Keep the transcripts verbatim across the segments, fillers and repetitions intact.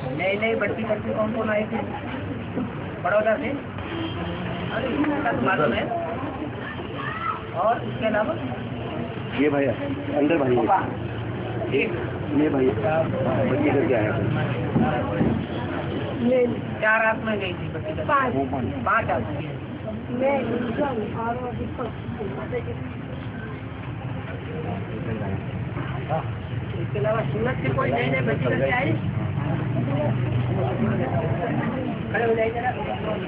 नई नई बढ़ती करती कौन कौन आए थे बड़ौदा से? अरे इसका तो मालूम है। और इसके अलावा ये भाई अंदर भाई ये भाई बच्ची करके आया चार रात में गई थी बच्ची कर पाँच आदमी। इसके अलावा सूरत से कोई नई नई बच्ची करके आई? खड़े हो जाइए जरा।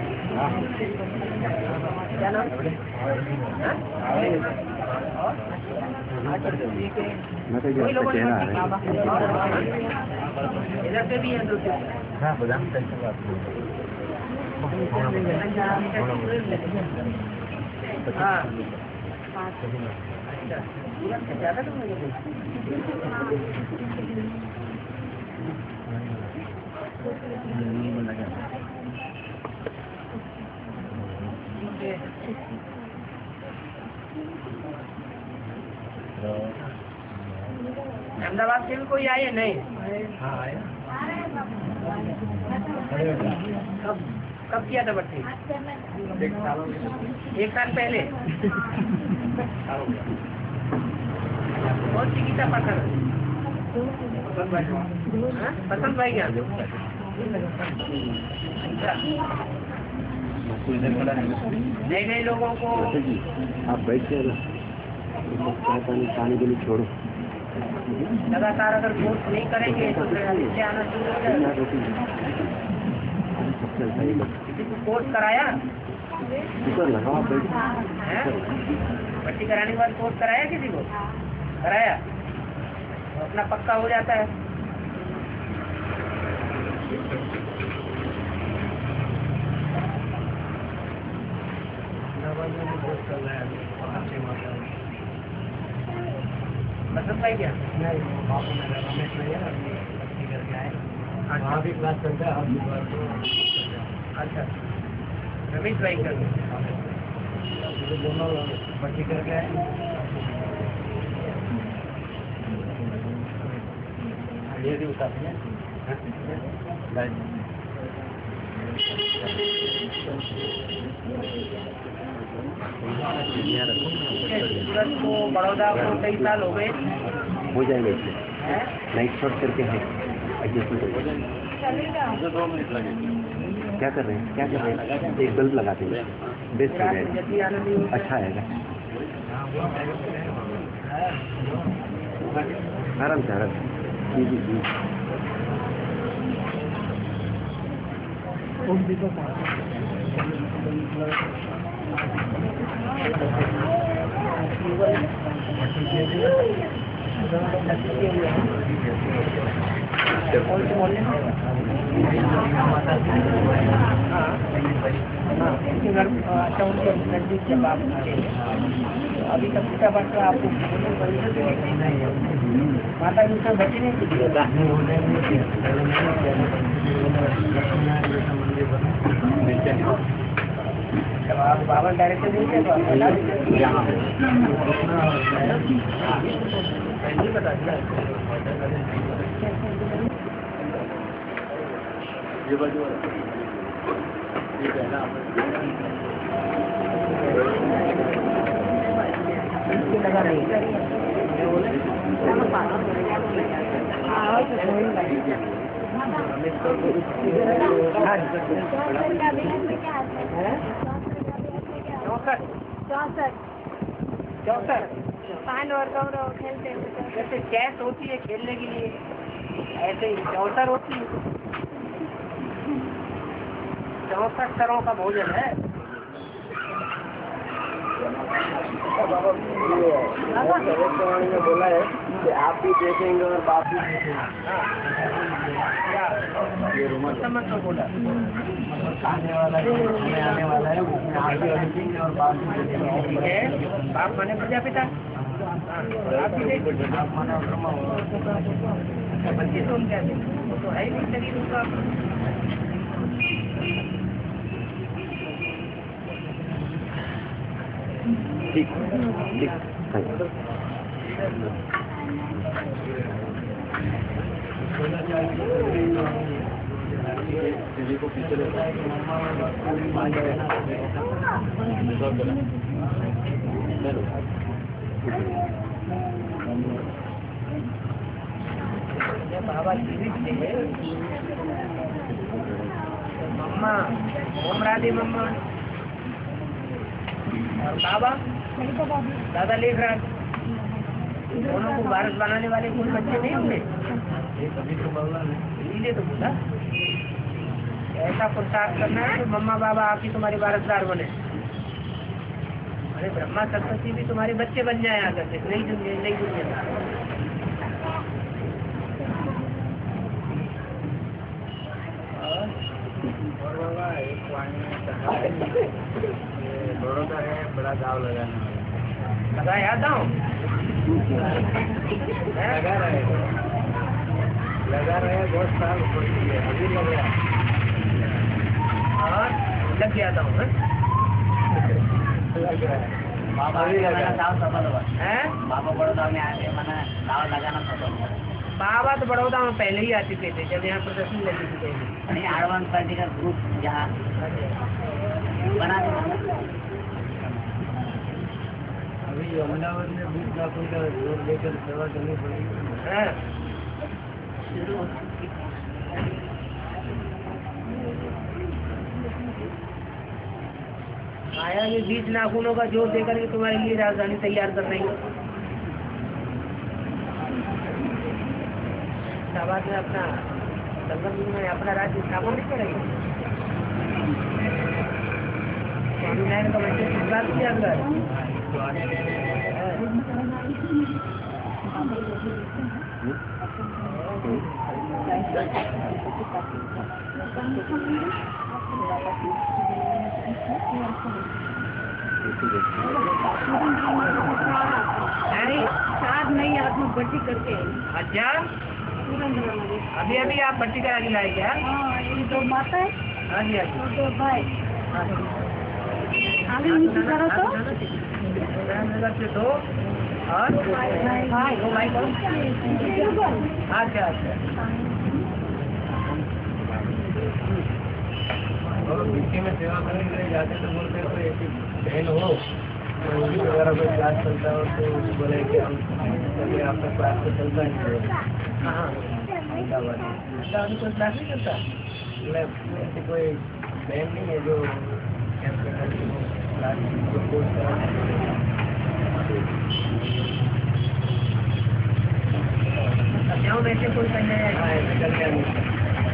क्या नाम? इधर से भी है दो हाँ ज्यादा तो अहमदाबाद से भी कोई आए नहीं? हाँ आया। कब कब किया था भर्ती? एक साल एक साल पहले। कौन सी गीता पसंद पसंद भाई क्या? नए नए लोगों को आप बैठ पानी के लिए छोड़ो। लगातार अगर कोर्स नहीं करेंगे तो क्या आना शुरू हो जाएगा? किसी को कोर्स कराया? भर्ती कराने के बाद कोर्स कराया किसी को? कराया तो अपना पक्का हो जाता है। मतलब भाई क्या? रमेश भैया करके आए वहाँ भी क्लास चलता है। अच्छा रमेश भाई कर दोनों भर्ती करके आए। ये भी उतारते हैं सूरत को बड़ौदा को कई साल हो गए। हो जाएंगे नाइट शॉट करके है दो मिनट लगे। क्या कर रहे हैं क्या कर रहे हैं? एक बल्ब लगाते हैं बेस्ट हो जाएगा। अच्छा आएगा आराम से आराम जी जी जी। अच्छा उनके नजदीक जब आप अभी तक पूछा बात आपको माता जी से बची नहीं थी? जब आप बाबा डायरेक्टर नहीं थे बता दिया ये बाजू ठीक है ना? लगा नहीं चौसठ चौसठ चौसठ पान और गौरव खेलते हैं। जैसे चैस होती है खेलने के लिए ऐसे ही चौसठ होती है। चौसठ तरह का भोजन है। भविष्यवाणी में बोला है कि आप भी देखेंगे और बाप भी देखेंगे। ये रुमाल समझ बोला आने वाला है आने वाला है उसमें आप भी देखेंगे और बाप भी देखेंगे। बाप माने प्रजापिता आप भी देखेंगे। आप माना ब्रह्मा बच्चे तो क्या वो तो है ही नहीं शरीर उनका। ठीक ठीक थैंक यू। टीवी को पीछे रहता है बाबा मम्मा ओम राधे मम्मा और बाबा दादा लेख रहा दोनों को भारत बनाने वाले कोई बच्चे नहीं होंगे इसीलिए तो बोला ऐसा पुरुषार्थ करना है कि मम्मा बाबा आप ही तुम्हारे वारसदार बने। अरे ब्रह्मा सरस्वती भी तुम्हारे बच्चे बन जाए आकर के नई दुनिया नई दुनिया में। बड़ौदा है बड़ा दाव लगाने वाला लगाया दाव लगा रहे लगा रहे बहुत साल अभी लग रहा और लग गया दाव लग रहा है बाबा दाव सफल हुआ है। बाबा बड़ौदा में आए मैंने दाव लगाना सफल हुआ। बाबा तो बड़ौदा में पहले ही आ चुके थे जब यहाँ प्रदर्शनी लगी थी पहले। नहीं एडवांस पॉलिटिकल ग्रुप यहाँ बना अभी अहमदाबाद में बीस लाख का जोर लेकर सेवा करनी पड़ेगी। आया ये बीस नाखूनों का जोर देकर के तुम्हारे लिए राजधानी तैयार कर रही है। शाबाश में अपना संगम में अपना राज्य स्थापन नहीं करेंगे। स्वामी नारायण का बच्चे की बात किया कर नहीं आप लोग भर्ती करके अच्छा अभी अभी आप भर्ती करा के लाए क्या? ये दो माता है हाँ जी हाँ जी दो भाई आगे नीचे करो तो नगर से दो और भाई दो भाई करो। अच्छा अच्छा और बीके में सेवा करने के लिए जाते तो बोलते हैं कोई ऐसी बहन हो तो उसी वगैरह कोई क्लास चलता हो तो बोले कि हम चलिए आपका क्लास तो चलता ही है। हाँ अहमदाबाद अभी कोई क्लास नहीं करता। मतलब ऐसी कोई बहन नहीं है जो कैंप में करती हो क्लास को कोर्स करा कन्याओं में से कोई कन्या है? हाँ ऐसे कन्या नहीं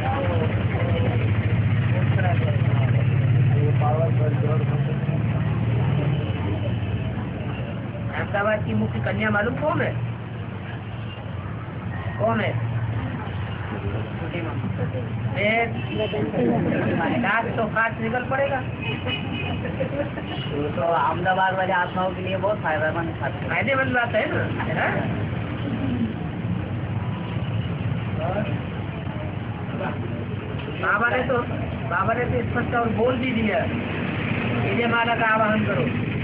पावर पर जोर अहमदाबाद की मुख्य कन्या मालूम कौन है? कौन है? दांत तो खास निकल पड़ेगा। तो अहमदाबाद वाले आत्माओं के लिए बहुत फायदेमंद फायदेमंद बात है ना। बाबा ने तो बाबा ने तो स्पष्ट और बोल भी दिया विजय माला का आवाहन करो।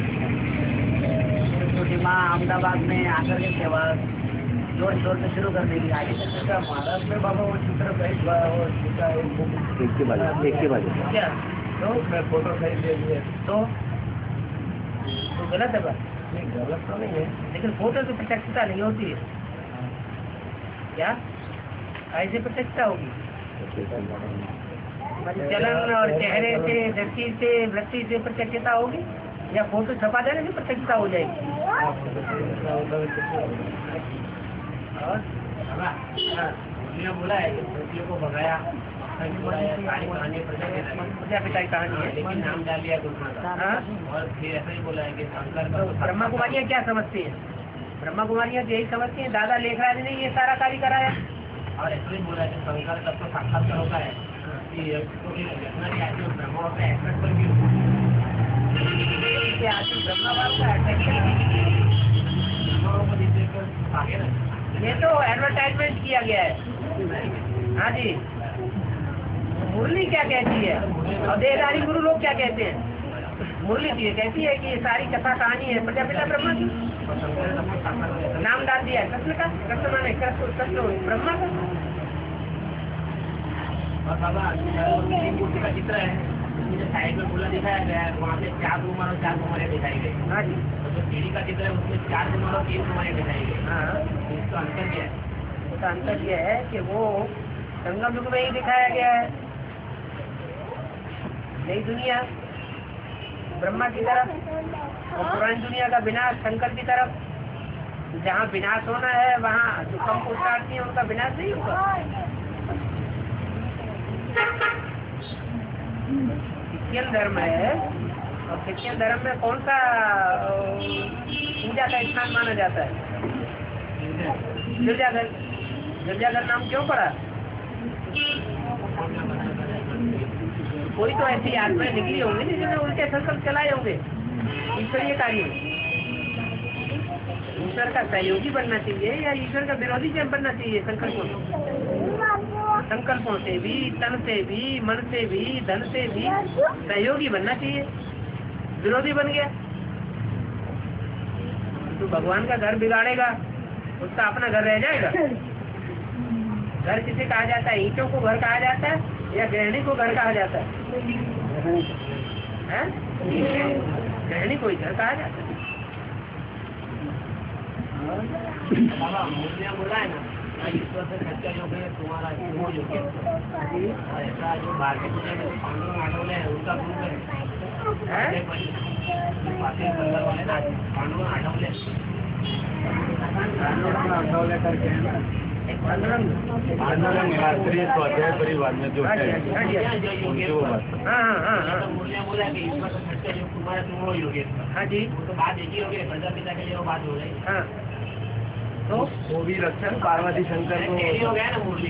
छोटी माँ अहमदाबाद में आकर के सेवा जोर शोर से शुरू कर देगी। आगे महाराष्ट्र में बाबा वो चित्र एक के बाद एक के बाद क्या तो मैं फोटो खरीद दे दिए तो तो गलत है बात। नहीं गलत तो नहीं है लेकिन फोटो की प्रत्यक्षता नहीं होती है क्या? ऐसे प्रत्यक्षता होगी चलन और चेहरे से दृष्टि से वृत्ति से प्रत्यक्षता होगी या फोटो छपा देने से प्रत्यक्षता हो जाएगी। और बोला है कि को भगाया प्रजापिता की कहानी है लेकिन नाम डाल दिया और फिर ऐसा ही बोला है कि शंकर तो ब्रह्मा कुमारियाँ क्या समझती हैं? ब्रह्मा कुमारियाँ यही समझती हैं दादा लेखराज ने ये सारा कार्य कराया और ऐसे ही बोला है कि शंकर तब तो साक्षात्कार होता है ब्रह्मा होता है ब्रह्मा बाप का अट्रैक्शन ये तो एडवर्टाइजमेंट किया गया है। हाँ जी मुरली क्या कहती है और देहधारी गुरु लोग क्या कहते हैं? मुरली जी कहती है कि ये सारी कथा कहानी है प्रजापिता ब्रह्मा की। नाम डाल दिया है कृष्ण का। कृष्ण माने कृष्ण कृष्ण ब्रह्मा का। और बाबा मूर्ति का चित्र है, उसमें साइड में फूला दिखाया गया है, वहाँ पे चार गुमान और चार गुमारे दिखाई गई। हाँ जी। और जो सीढ़ी का चित्र है उसमें चार गुमान और तीन गुमारे दिखाई गई। हाँ, इसका अंतर क्या है? उसका अंतर यह है कि वो संगम युग में ही दिखाया गया है, नई दुनिया ब्रह्मा की तरफ और पुरानी दुनिया का विनाश शंकर की तरफ। जहाँ विनाश होना है वहाँ जो कम पुरुषार्थी है उनका विनाश नहीं होगा। क्रिश्चियन धर्म है और क्रिश्चियन धर्म में कौन सा पूजा का स्थान माना जाता है? गिरजाघर। गिरजाघर नाम क्यों पड़ा? कोई तो ऐसी आत्माएं निकली होंगी जिन्होंने उल्टे संकल्प चलाए होंगे ईश्वरीय कार्य। ईश्वर का सहयोगी बनना चाहिए या ईश्वर का विरोधी बनना चाहिए? संकल्पों से संकल्पों से भी, तन से भी, मन से भी, धन से भी सहयोगी बनना चाहिए। विरोधी बन गया तो भगवान का घर बिगाड़ेगा, उसका अपना घर रह जाएगा। घर किसे कहा जाता है? ईंटों को घर कहा जाता है या गृहिणी को घर कहा जाता है? गृहिणी को ही घर कहा जाता है। मूर्तियाँ बोला है ना, ईश्वर से सच्चा योग है तुम्हारा वो योग है। ऐसा जो भारतीय पूजा में पांडव आठवले है उसका गुरु है वाले ना, पांडव आठवले आठवले करके है ना, एक पांडुरंग शास्त्रीय स्वाध्याय परिवार में जो है। हाँ हाँ हाँ मूर्तियाँ बोला कि ईश्वर से सच्चा योग तुम्हारा तुम वो योग है। हाँ जी, तो बात एक ही हो गई, प्रजापिता के लिए वो बात हो गई। हाँ, तो वो भी रक्षण पार्वती शंकर को हो गया ना मूर्ति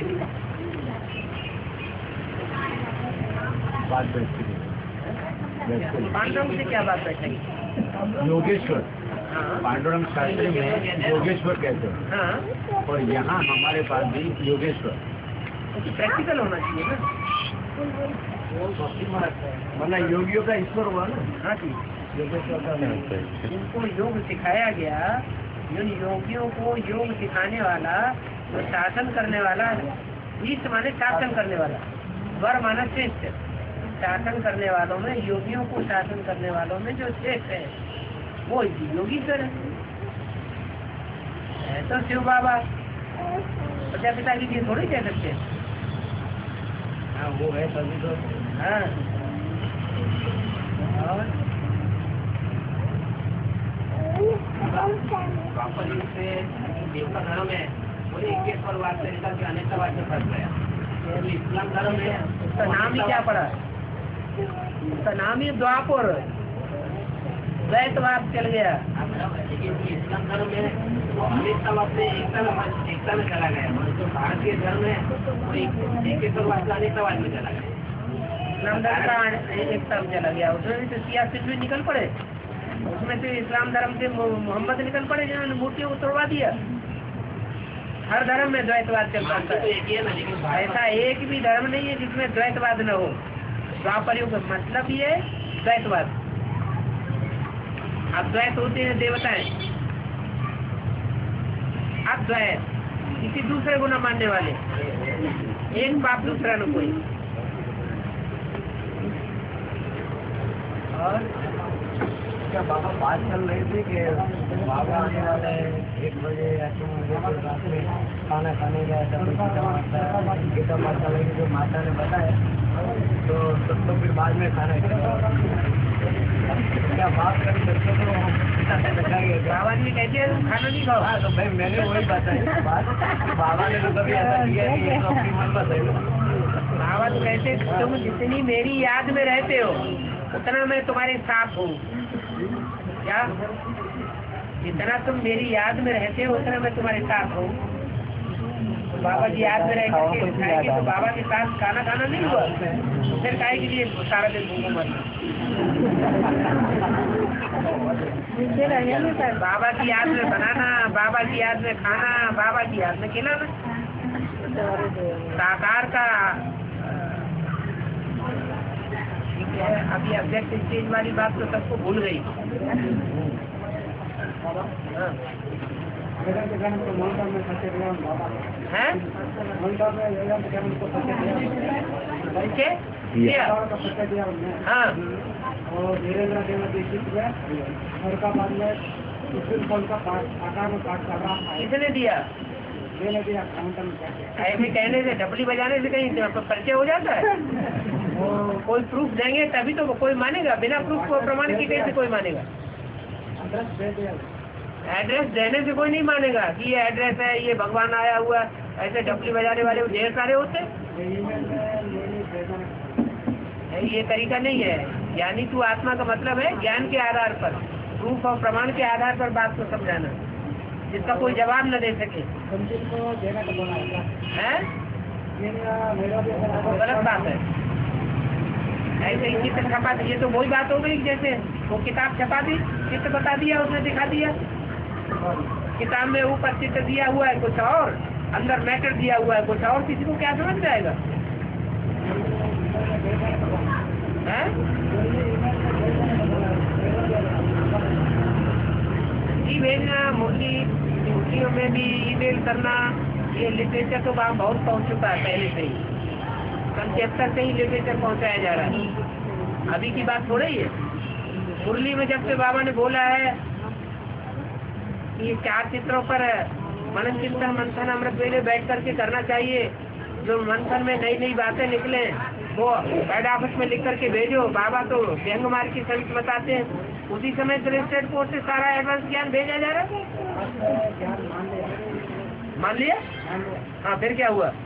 बात बैठती है। पांडुरंग से क्या बात बैठेगी? योगेश्वर, पांडुरंग शास्त्री में योगेश्वर कहते हैं। हाँ, और यहाँ हमारे पास भी योगेश्वर प्रैक्टिकल होना चाहिए ना, मतलब योगियों का ईश्वर हुआ ना। हाँ जी, योगेश्वर का नहीं। जिनको योग सिखाया गया, जिन योगियों को योग सिखाने वाला, जो शासन करने वाला, ईष्ट माने शासन करने वाला, वर माना श्रेष्ठ। शासन करने वालों में, योगियों को शासन करने वालों में जो श्रेष्ठ है वो योगीश्वर है। तो शिव बाबा प्रजापिता की चीज थोड़ी कह सकते हैं। हाँ वो है तभी तो। हाँ, और प्रॉपर रूप से देव का धर्म है वो एकेश्वरवाद से निकल के अनेकतावाद में फंस गया। तो इस्लाम धर्म है, उसका नाम ही क्या पड़ा? उसका नाम ही द्वापर द्वैतवाद चल गया। लेकिन इस्लाम धर्म है वो अनेकतावाद से एकता में एकता में चला गया। जो भारतीय धर्म है वो एकेश्वरवाद से अनेकतावाद में चला गया। इस्लाम धर्म का एकता में चला गया, उसमें तो सियासत में निकल पड़े। उसमें से इस्लाम धर्म से मोहम्मद निकल पड़े जिन्होंने मूर्तियों को तोड़वा दिया। हर धर्म में द्वैतवाद चलता है। ऐसा एक भी धर्म नहीं है जिसमें द्वैतवाद न हो। द्वापर युग का मतलब ही है द्वैतवाद। अद्वैत होते हैं देवताएं, अद्वैत किसी दूसरे को न मानने वाले, एक बाप दूसरा न कोई। और क्या बाबा बात चल रही थी कि बाबा आने वाले एक बजे या तीन बजे के रात में खाना खाने का ऐसा कोई गीता माता गीता माता लगी जो माता ने बताया, तो सब तो फिर बाद में खाना खाएगा। क्या बात कर सकते तो बाबा जी कहते हैं खाना नहीं खाओ। हाँ तो भाई मैंने वही बताया बात। बाबा ने तो कभी ऐसा किया नहीं, ये तो अपनी मन बताए। बाबा तो कहते तुम जितनी मेरी याद में रहते हो उतना मैं तुम्हारे साथ हूँ। क्या? जितना तुम मेरी याद में रहते हो उतना मैं तुम्हारे साथ हूँ। तो बाबा जी याद में रह करके खाएंगे तो बाबा के साथ खाना खाना नहीं हुआ, फिर खाए के लिए सारा दिन भूखों मरना। बाबा की याद में बनाना, बाबा की याद में खाना, बाबा की याद में खिलाना। साकार का ठीक है। अभी अब्जेक्ट स्टेज वाली बात तो सबको भूल गई। हैं? ठीक है? दिया। हाँ। और धीरेन्द्र देव दीक्षित है और का बाद में सुशील फल का पाठ आकार में पाठ कर रहा है। किसने दिया? मैंने दिया काउंटर में जाके। ऐसे कहने से डबली बजाने से कहीं परिचय हो जाता है? वो कोई प्रूफ देंगे तभी तो कोई मानेगा, बिना प्रूफ को प्रमाण की कैसे कोई मानेगा? एड्रेस दे दिया। एड्रेस देने से कोई नहीं मानेगा कि ये एड्रेस है, ये भगवान आया हुआ। ऐसे डबली बजाने वाले ढेर सारे होते। ये तरीका नहीं है। ज्ञानी तू आत्मा का मतलब है ज्ञान के आधार पर, प्रूफ और प्रमाण के आधार पर बात को समझाना, जिसका कोई जवाब न दे सके। है गलत बात है। ऐसे ही चित्र छपा दी, ये तो वही बात हो गई जैसे वो किताब छपा दी, चित्र बता दिया, उसने दिखा दिया। किताब में ऊपर चित्र दिया हुआ है कुछ और, अंदर मैटर दिया हुआ है कुछ और, किसी को क्या समझ जाएगा? है? जी भेजना, मुरली मुरलियों में भी ईमेल करना, ये लिटरेचर तो वहाँ बहुत पहुँच चुका है पहले से ही। कंचेप्टर से ही लिटरेचर पहुँचाया जा रहा है, अभी की बात थोड़ी है। मुरली में जब से बाबा ने बोला है कि ये चार चित्रों पर मनन चिंतन मंथन अमृत वेले बैठ करके करना चाहिए, जो मंथन में नई नई बातें निकले वो हेड ऑफिस में लिख करके भेजो। बाबा तो व्यंग मार की समित बताते हैं, उसी समय रजिस्टर्ड पोस्ट से सारा एडवांस ज्ञान भेजा जा रहा है। मान लिया? हाँ, फिर क्या हुआ?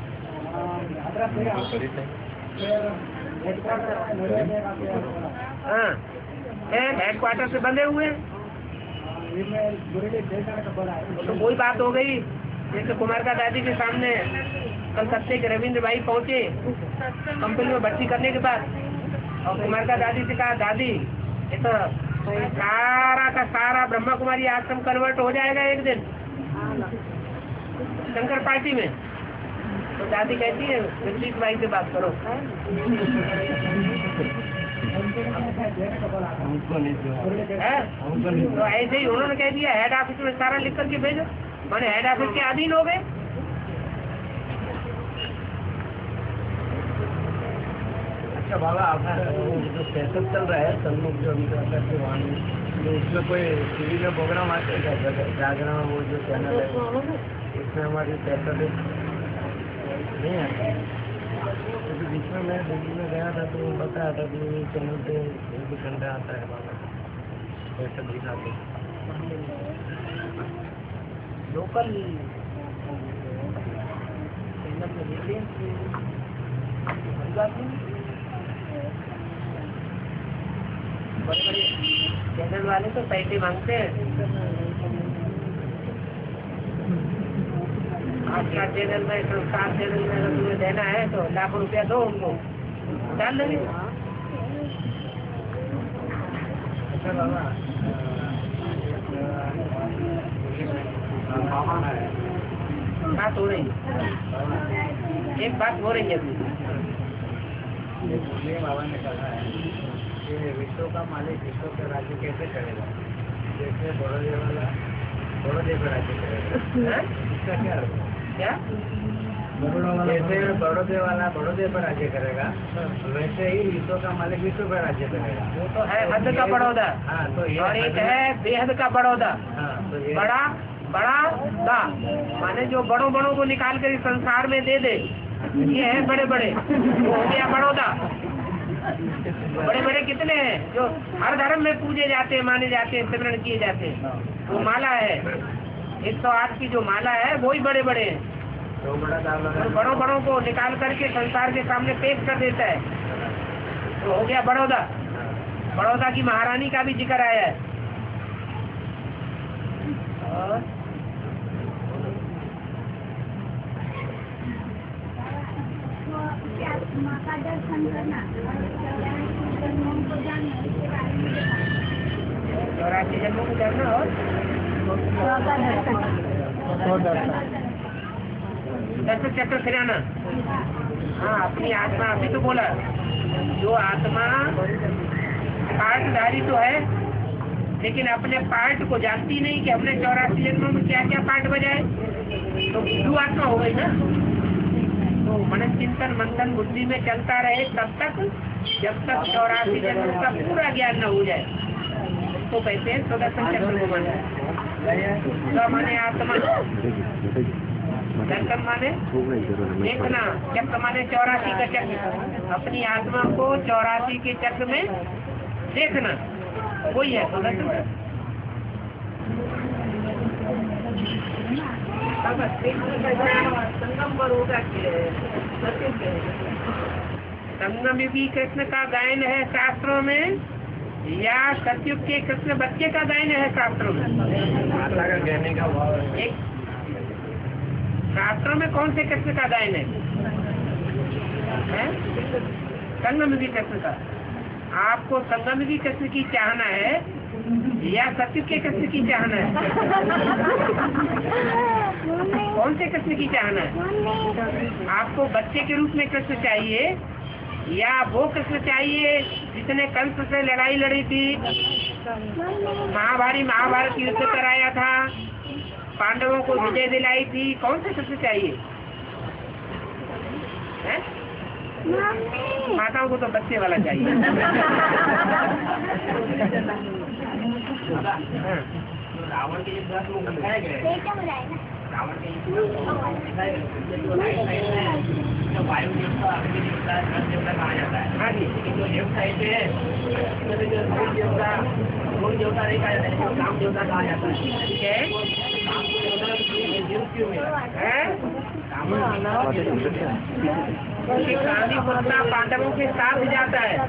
हाँ, हेड क्वार्टर से बंधे हुए तो वही बात हो गई। जैसे कुमार का दादी के सामने कलकत्ते के रविंद्र भाई पहुंचे कंपनी में भर्ती करने के बाद, और कुमार का दादी से कहा, दादी ये तो सारा का सारा ब्रह्मा कुमारी आश्रम कन्वर्ट हो जाएगा एक दिन शंकर पार्टी में। तो दादी कहती है ऋषिक भाई से बात करो। तो ऐसे ही उन्होंने कह दिया हेड ऑफिस में सारा लिख करके भेजो, मैंने हेड ऑफिस के अधीन हो गए। अच्छा बाबा, आपका जो सेटअप चल रहा है सन्मुख जो अभी करके वाणी, तो उसमें कोई टीवी में प्रोग्राम आते हैं क्या? जागरण वो जो चैनल है इसमें हमारी सेटअप नहीं आता। क्योंकि बीच में मैं दिल्ली में गया था तो बताया था कि चैनल पे एक घंटा आता है बाबा सेटअप दिखाते लोकल बड़े बड़े चैनल वाले तो पैसे मांगते हैं। आपका चैनल में संस्कार चैनल में अगर तुम्हें देना है तो लाखों रुपया दो, उनको डाल देंगे। अच्छा बाबा, बात हो रही है, एक बात हो रही है अभी। बाबा ने कहा है कि विश्व का मालिक विश्व का राज्य कैसे करेगा? जैसे बड़ोदे वाला बड़ोदे पर राज्य करेगा, इसका क्या अर्थ है? क्या? जैसे बड़ोदे वाला बड़ोदे पर राज्य करेगा, वैसे ही विश्व का मालिक विश्व पर राज्य करेगा। वो तो है हद का बड़ौदा। हाँ, तो ये और एक है बेहद का बड़ौदा। हाँ, तो ये बड़ा बड़ा दा माने जो बड़ों बड़ों को निकाल कर इस संसार में दे दे, ये है बड़े बड़े, वो हो गया बड़ौदा। बड़े बड़े कितने हैं जो हर धर्म में पूजे जाते हैं, माने जाते हैं, सिमरण किए जाते हैं, वो माला है एक सौ आठ की जो माला है वही बड़े बड़े हैं। तो बड़ा दाम लगा, और बड़ों बड़ों को निकाल करके संसार के सामने पेश कर देता है, तो हो गया बड़ौदा। बड़ौदा की महारानी का भी जिक्र आया है। और माता दर्शन करना को जानना, चौरासी जन्मों को जानना और दर्शन चक्र फिराना। हाँ, अपनी आत्मा, अभी तो बोला जो आत्मा पाठधारी तो है लेकिन अपने पार्ट को जानती नहीं कि हमने चौरासी जन्मों में क्या क्या पार्ट बजाए, तो दो आत्मा हो गई ना। तो मन चिंतन मंथन बुद्धि में चलता रहे तब तक, जब तक चौरासी जन्मों का पूरा ज्ञान न हो जाए, तो कहते हैं सुदर्शन चक्र को माना है। माने आत्मा, दर्शन माने देखना, चक्र माने चौरासी का चक्र, अपनी आत्मा को चौरासी के चक्र में देखना, वही है सुदर्शन। संगम पर होगा, संगम युगी कृष्ण का गायन है शास्त्रों में, या सतयुग के कृष्ण बच्चे का गायन है शास्त्रों में? माता का कहने का भाव एक शास्त्रों में कौन से कृष्ण का गायन है? संगम युगी कृष्ण का। आपको संगम युगी कृष्ण की चाहना है या सतयुग के कृष्ण की चाहना है? कौन से कृष्ण की चाहना है? आपको बच्चे के रूप में कृष्ण चाहिए या वो कृष्ण चाहिए जिसने कंस से लड़ाई लड़ी थी, महाभारी महाभारत युद्ध कराया था, पांडवों को विजय दिलाई थी? कौन से कृष्ण चाहिए? है? माताओं को तो बच्चे वाला चाहिए। रावण के युद्ध में दिखाया गया, रावण के वायु देवता देवता कहा जाता है। हाँ जी, जो देवता ऐसे है देवता वो देवता नहीं कहा जाता है, राम देवता कहा जाता है। ठीक है, गांधी पुत्र पांडवों के साथ जाता है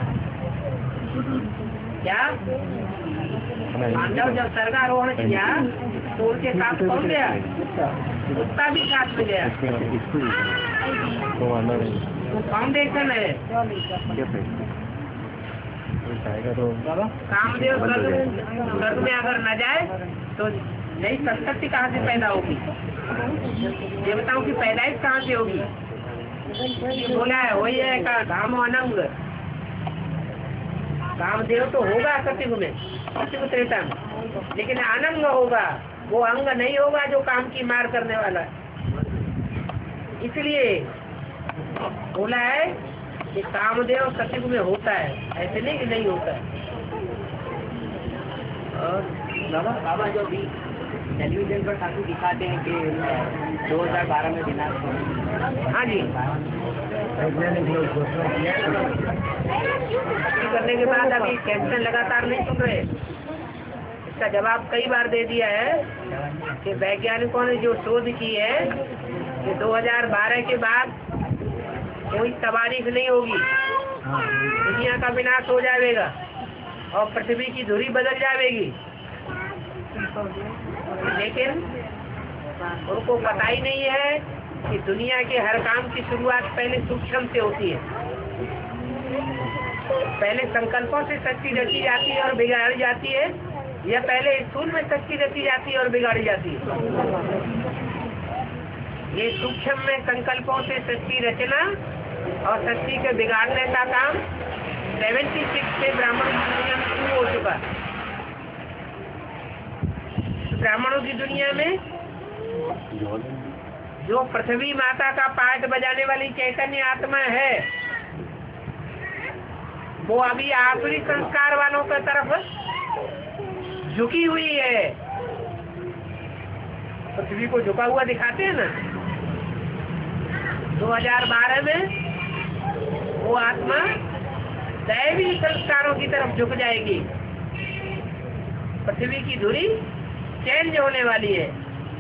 क्या? पांडव जब स्वर्गारोहण किया तो उनके साथ कौन गया? कुत्ता भी साथ में गया। फाउंडेशन है। कामदेव स्वर्ग में अगर न जाए तो नई संतति कहाँ से पैदा होगी? देवताओं की पैदाइश कहाँ से होगी? बोला है वही है का काम अनंग। कामदेव तो होगा सतयुग में, सतयुग त्रेता में, लेकिन अनंग होगा, वो अंग नहीं होगा जो काम की मार करने वाला है। इसलिए बोला है कि कामदेव सतयुग में होता है, ऐसे नहीं कि नहीं होता है। और बाबा बाबा जो भी टेलीविजन पर ठाकुर दिखाते हैं कि दो हजार बारह में विनाश हो। हाँ जी, करने के बाद अभी कैंसर लगातार नहीं सुन रहे। इसका जवाब कई बार दे दिया है कि वैज्ञानिकों ने जो शोध की है कि दो हजार बारह के बाद कोई तबाही नहीं होगी, दुनिया का विनाश हो जाएगा और पृथ्वी की धुरी बदल जाएगी। लेकिन उनको पता ही नहीं है कि दुनिया के हर काम की शुरुआत पहले सूक्ष्म से होती है। पहले संकल्पों से शक्ति रची जाती है और बिगाड़ी जाती है, या पहले स्थूल में शक्ति रची जाती है और बिगाड़ी जाती है? ये सूक्ष्म में संकल्पों से शक्ति रचना और शक्ति के बिगाड़ने का काम सेवेंटी सिक्स से ब्राह्मण की दुनिया में शुरू हो चुका। ब्राह्मणों की दुनिया में जो पृथ्वी माता का पाठ बजाने वाली चैतन्य आत्मा है, वो अभी आसुरी संस्कार वालों की तरफ झुकी हुई है। पृथ्वी को झुका हुआ दिखाते हैं ना, दो हजार बारह में वो आत्मा दैवी संस्कारों की तरफ झुक जाएगी। पृथ्वी की धुरी चेंज होने वाली है।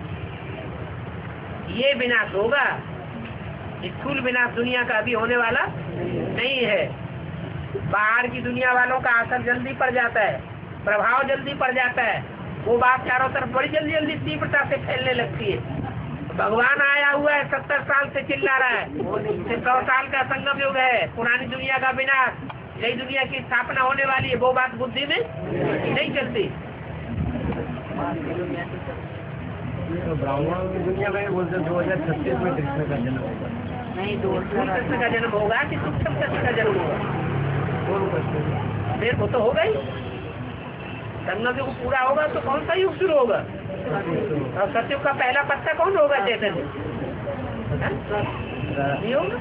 ये विनाश होगा, स्थूल विनाश दुनिया का अभी होने वाला नहीं है। बाहर की दुनिया वालों का असर जल्दी पड़ जाता है, प्रभाव जल्दी पड़ जाता है, वो बात चारों तरफ बड़ी जल्दी जल्दी तीव्रता से फैलने लगती है। भगवान आया हुआ है, सत्तर साल से चिल्ला रहा है, सौ साल का संगम युग है, पुरानी दुनिया का विनाश, नई दुनिया की स्थापना होने वाली है, वो बात बुद्धि में नहीं चलती। तो ब्राह्मणों की दुनिया में बोलते दो हजार छत्तीस में कृष्ण का जन्म होगा। नहीं, दो कृष्ण का जन्म होगा कि सूक्ष्म कृष्ण का जन्म होगा? फिर वो तो होगा ही। संगम युग पूरा होगा तो कौन सा युग शुरू होगा? और सतयुग का पहला पत्ता कौन होगा? चैतन्य नहीं होगा।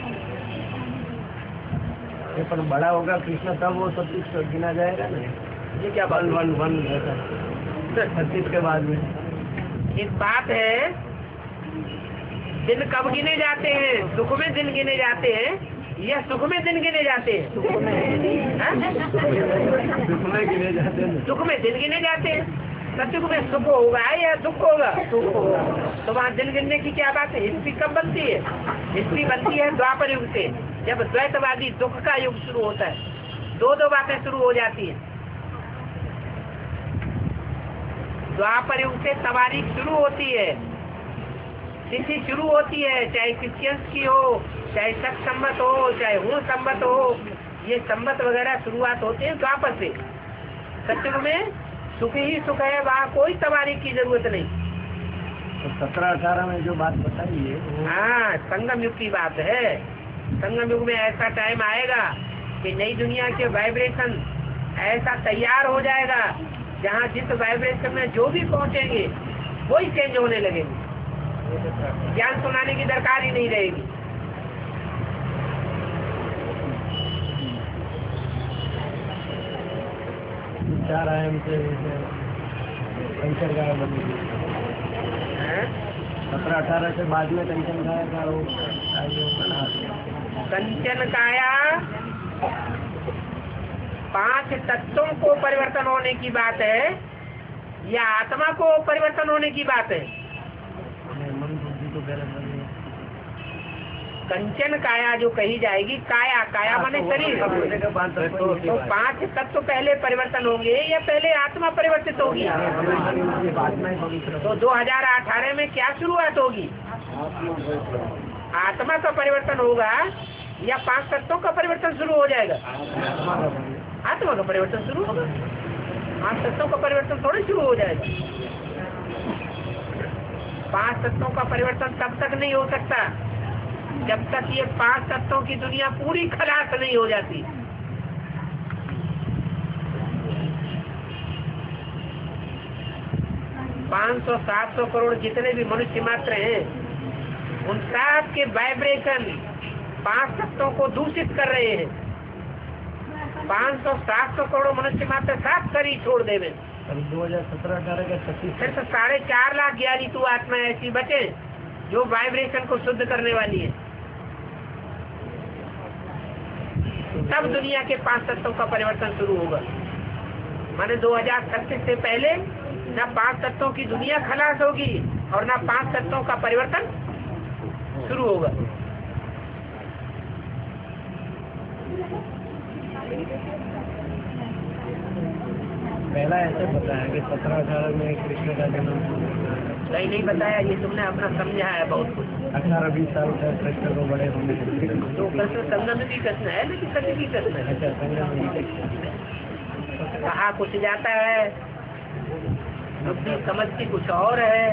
ये पर बड़ा होगा कृष्ण तब वो सत्युग गिना जाएगा ना। ये क्या बात? वन वन वन छत्तीस के बाद में एक बात है, दिन कब गिने जाते हैं? सुख में दिन गिने जाते हैं या सुख में दिन गिने जाते हैं? सुख में गिने जाते हैं। सुख में दिन गिने जाते हैं। सतयुग में सुख होगा या दुख होगा? सुख होगा। तो वहाँ दिन गिनने की क्या बात है? हिस्ट्री कब बनती है? हिस्ट्री बनती है द्वापर युग से, जब द्वैतवादी दुख का युग शुरू होता है। दो दो बातें शुरू हो जाती है। द्वापर युग से तवारीख शुरू होती है, तिथि शुरू होती है, चाहे क्रिश्चियंस की हो, चाहे शक संवत हो, चाहे हूँ संवत हो, ये संवत वगैरह शुरुआत होते हैं द्वापर से। सतयुग में सुख ही सुख है, वहाँ कोई तवारीख की जरूरत नहीं। तो सत्रह अठारह में जो बात बताई है, हाँ, संगम युग की बात है। संगम युग में ऐसा टाइम आएगा कि नई दुनिया के वाइब्रेशन ऐसा तैयार हो जाएगा, जहाँ जिस वाइब्रेशन में जो भी पहुँचेंगे वही चेंज होने लगेंगे। ज्ञान सुनाने की दरकार ही नहीं रहेगी। चार आयाम से कंचन गाय बनी। सत्रह अठारह से बाद में कंचन गाय का वो बना। कंचन काया पांच तत्वों को परिवर्तन होने की बात है या आत्मा को परिवर्तन होने की बात है? मन बुद्धि को गलत बनी। कंचन काया जो कही जाएगी, काया काया माने शरीर, तो पांच तत्व पहले परिवर्तन होंगे या पहले आत्मा परिवर्तित होगी? तो दो हजार अठारह में क्या शुरुआत होगी? आत्मा का परिवर्तन होगा या पांच तत्वों का परिवर्तन शुरू हो जाएगा? आत्मा का परिवर्तन शुरू होगा, पांच तत्वों का परिवर्तन थोड़ी शुरू हो जाएगा। पांच तत्वों का परिवर्तन तब तक नहीं हो सकता जब तक ये पांच तत्वों की दुनिया पूरी खलास नहीं हो जाती। पाँच सौ सात सौ करोड़ जितने भी मनुष्य मात्र हैं, उन सब के वाइब्रेशन पांच तत्वों को दूषित कर रहे हैं। पाँच सौ सात सौ करोड़ मनुष्य मात्र सात शरीर छोड़ देवे। दो हजार सत्रह अठारह का छत्तीस फिर तो साढ़े चार लाख ज्ञानी तू आत्मा ऐसी बचे जो वाइब्रेशन को शुद्ध करने वाली है। तब दुनिया के पांच तत्वों का परिवर्तन शुरू होगा। माने दो हजार छत्तीस से पहले न पांच तत्वों की दुनिया खलास होगी और न पांच तत्वों का परिवर्तन शुरू होगा। पहला ऐसे बताया कि सत्रह अठारह में कृष्ण का जन्म नहीं नहीं बताया, ये तुमने अपना समझा है बहुत कुछ। अठारह बीस साल तक कृष्ण को बड़े होने तो कृष्ण संगम की कृष्ण है लेकिन सभी की कृष्ण है। अच्छा संगम कहा कुछ जाता है, बुद्धि समझती कुछ और है।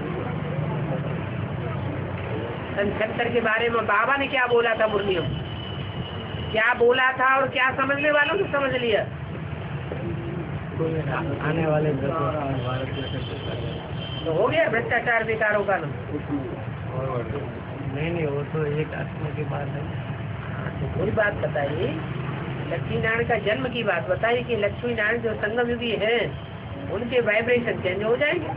सन छत्तर के बारे में बाबा ने क्या बोला था मुरलियों, क्या बोला था और क्या समझने वालों ने समझ लिया। आने वाले तो हो गया भ्रष्टाचार विकारों का नाम। नहीं नहीं वो तो एक आत्मा की बात है। तो कोई बात बताइए, लक्ष्मी नारायण का जन्म की बात बताइए कि लक्ष्मी नारायण जो संगम युगी है उनके वाइब्रेशन चेंज हो जाएंगे।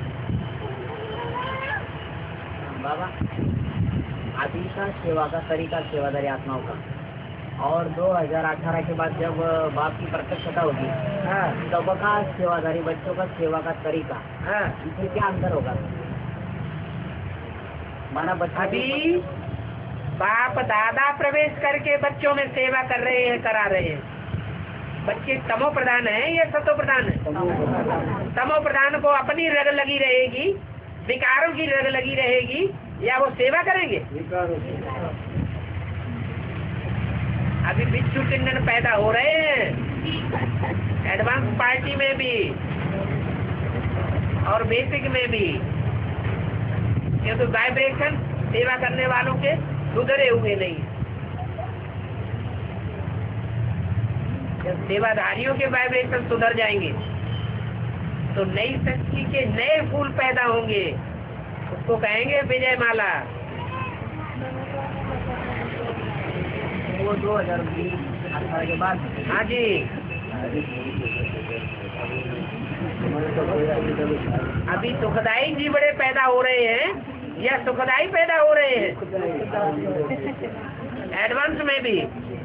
बाबा आदि का सेवा का तरीका सेवादारी आत्माओं का, और दो हजार अठारह के बाद जब बाप की प्रत्यक्षता होगी हाँ तब का सेवादारी बच्चों का सेवा का तरीका, हाँ इसमें क्या अंतर होगा? माना बच्चा अभी बाप दादा प्रवेश करके बच्चों में सेवा कर रहे हैं, करा रहे हैं। बच्चे तमो प्रधान है या सतो प्रधान है? तमो प्रधान को अपनी रग लगी रहेगी, विकारों की रग लगी रहेगी, या वो सेवा करेंगे? अभी बिच्छू टिंडन पैदा हो रहे हैं एडवांस पार्टी में भी और बेसिक में भी, क्योंकि तो वाइब्रेशन सेवा करने वालों के सुधरे हुए नहीं। जब सेवाधारियों के वाइब्रेशन सुधर जाएंगे तो नई सृष्टि के नए फूल पैदा होंगे, उसको कहेंगे विजय माला। वो दो हजार बीस अठारह के बाद। हाँ जी, अभी सुखदाई जी बड़े पैदा हो रहे हैं या सुखदाई पैदा हो रहे हैं? एडवांस में भी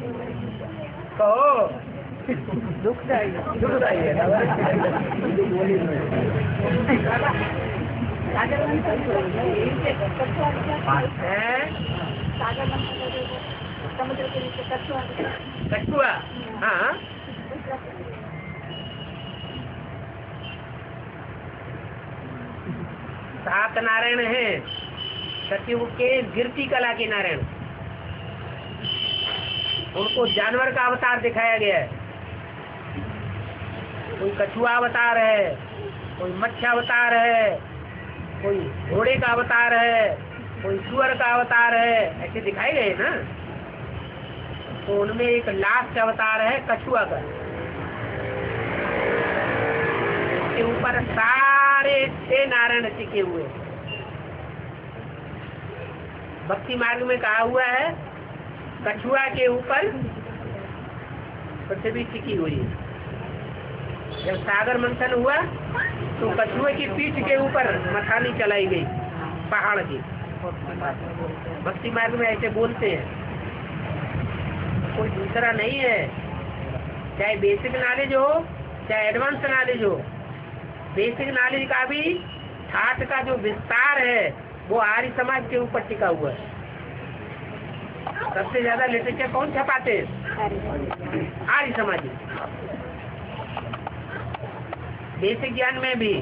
कहो। दुखदाई दुखदाई है समुद्र के नीचे कछुआ कछुआ। हाँ, सात नारायण हैं सतयुग के गिरती कला के नारायण। उनको जानवर का अवतार दिखाया गया है। कोई कछुआ अवतार है, कोई मत्स्य अवतार है, कोई घोड़े का अवतार है, कोई सुअर का अवतार है, ऐसे दिखाए गए ना। तो उनमें एक लास्ट अवतार है कछुआ का। उसके ऊपर सारे छह नारायण टिके हुए। भक्ति मार्ग में कहा हुआ है कछुआ के ऊपर पृथ्वी टिकी हुई है। जब सागर मंथन हुआ तो कछुए की पीठ के ऊपर मथानी चलाई गई पहाड़ की। भक्ति मार्ग में ऐसे बोलते हैं, कोई दूसरा नहीं है। चाहे बेसिक नॉलेज हो चाहे एडवांस नॉलेज हो, बेसिक नॉलेज का भी ठाट का जो विस्तार है वो आर्य समाज के ऊपर टिका हुआ है। सबसे ज्यादा लिटरेचर कौन छपाते हैं? आर्य समाज। बेसिक ज्ञान में भी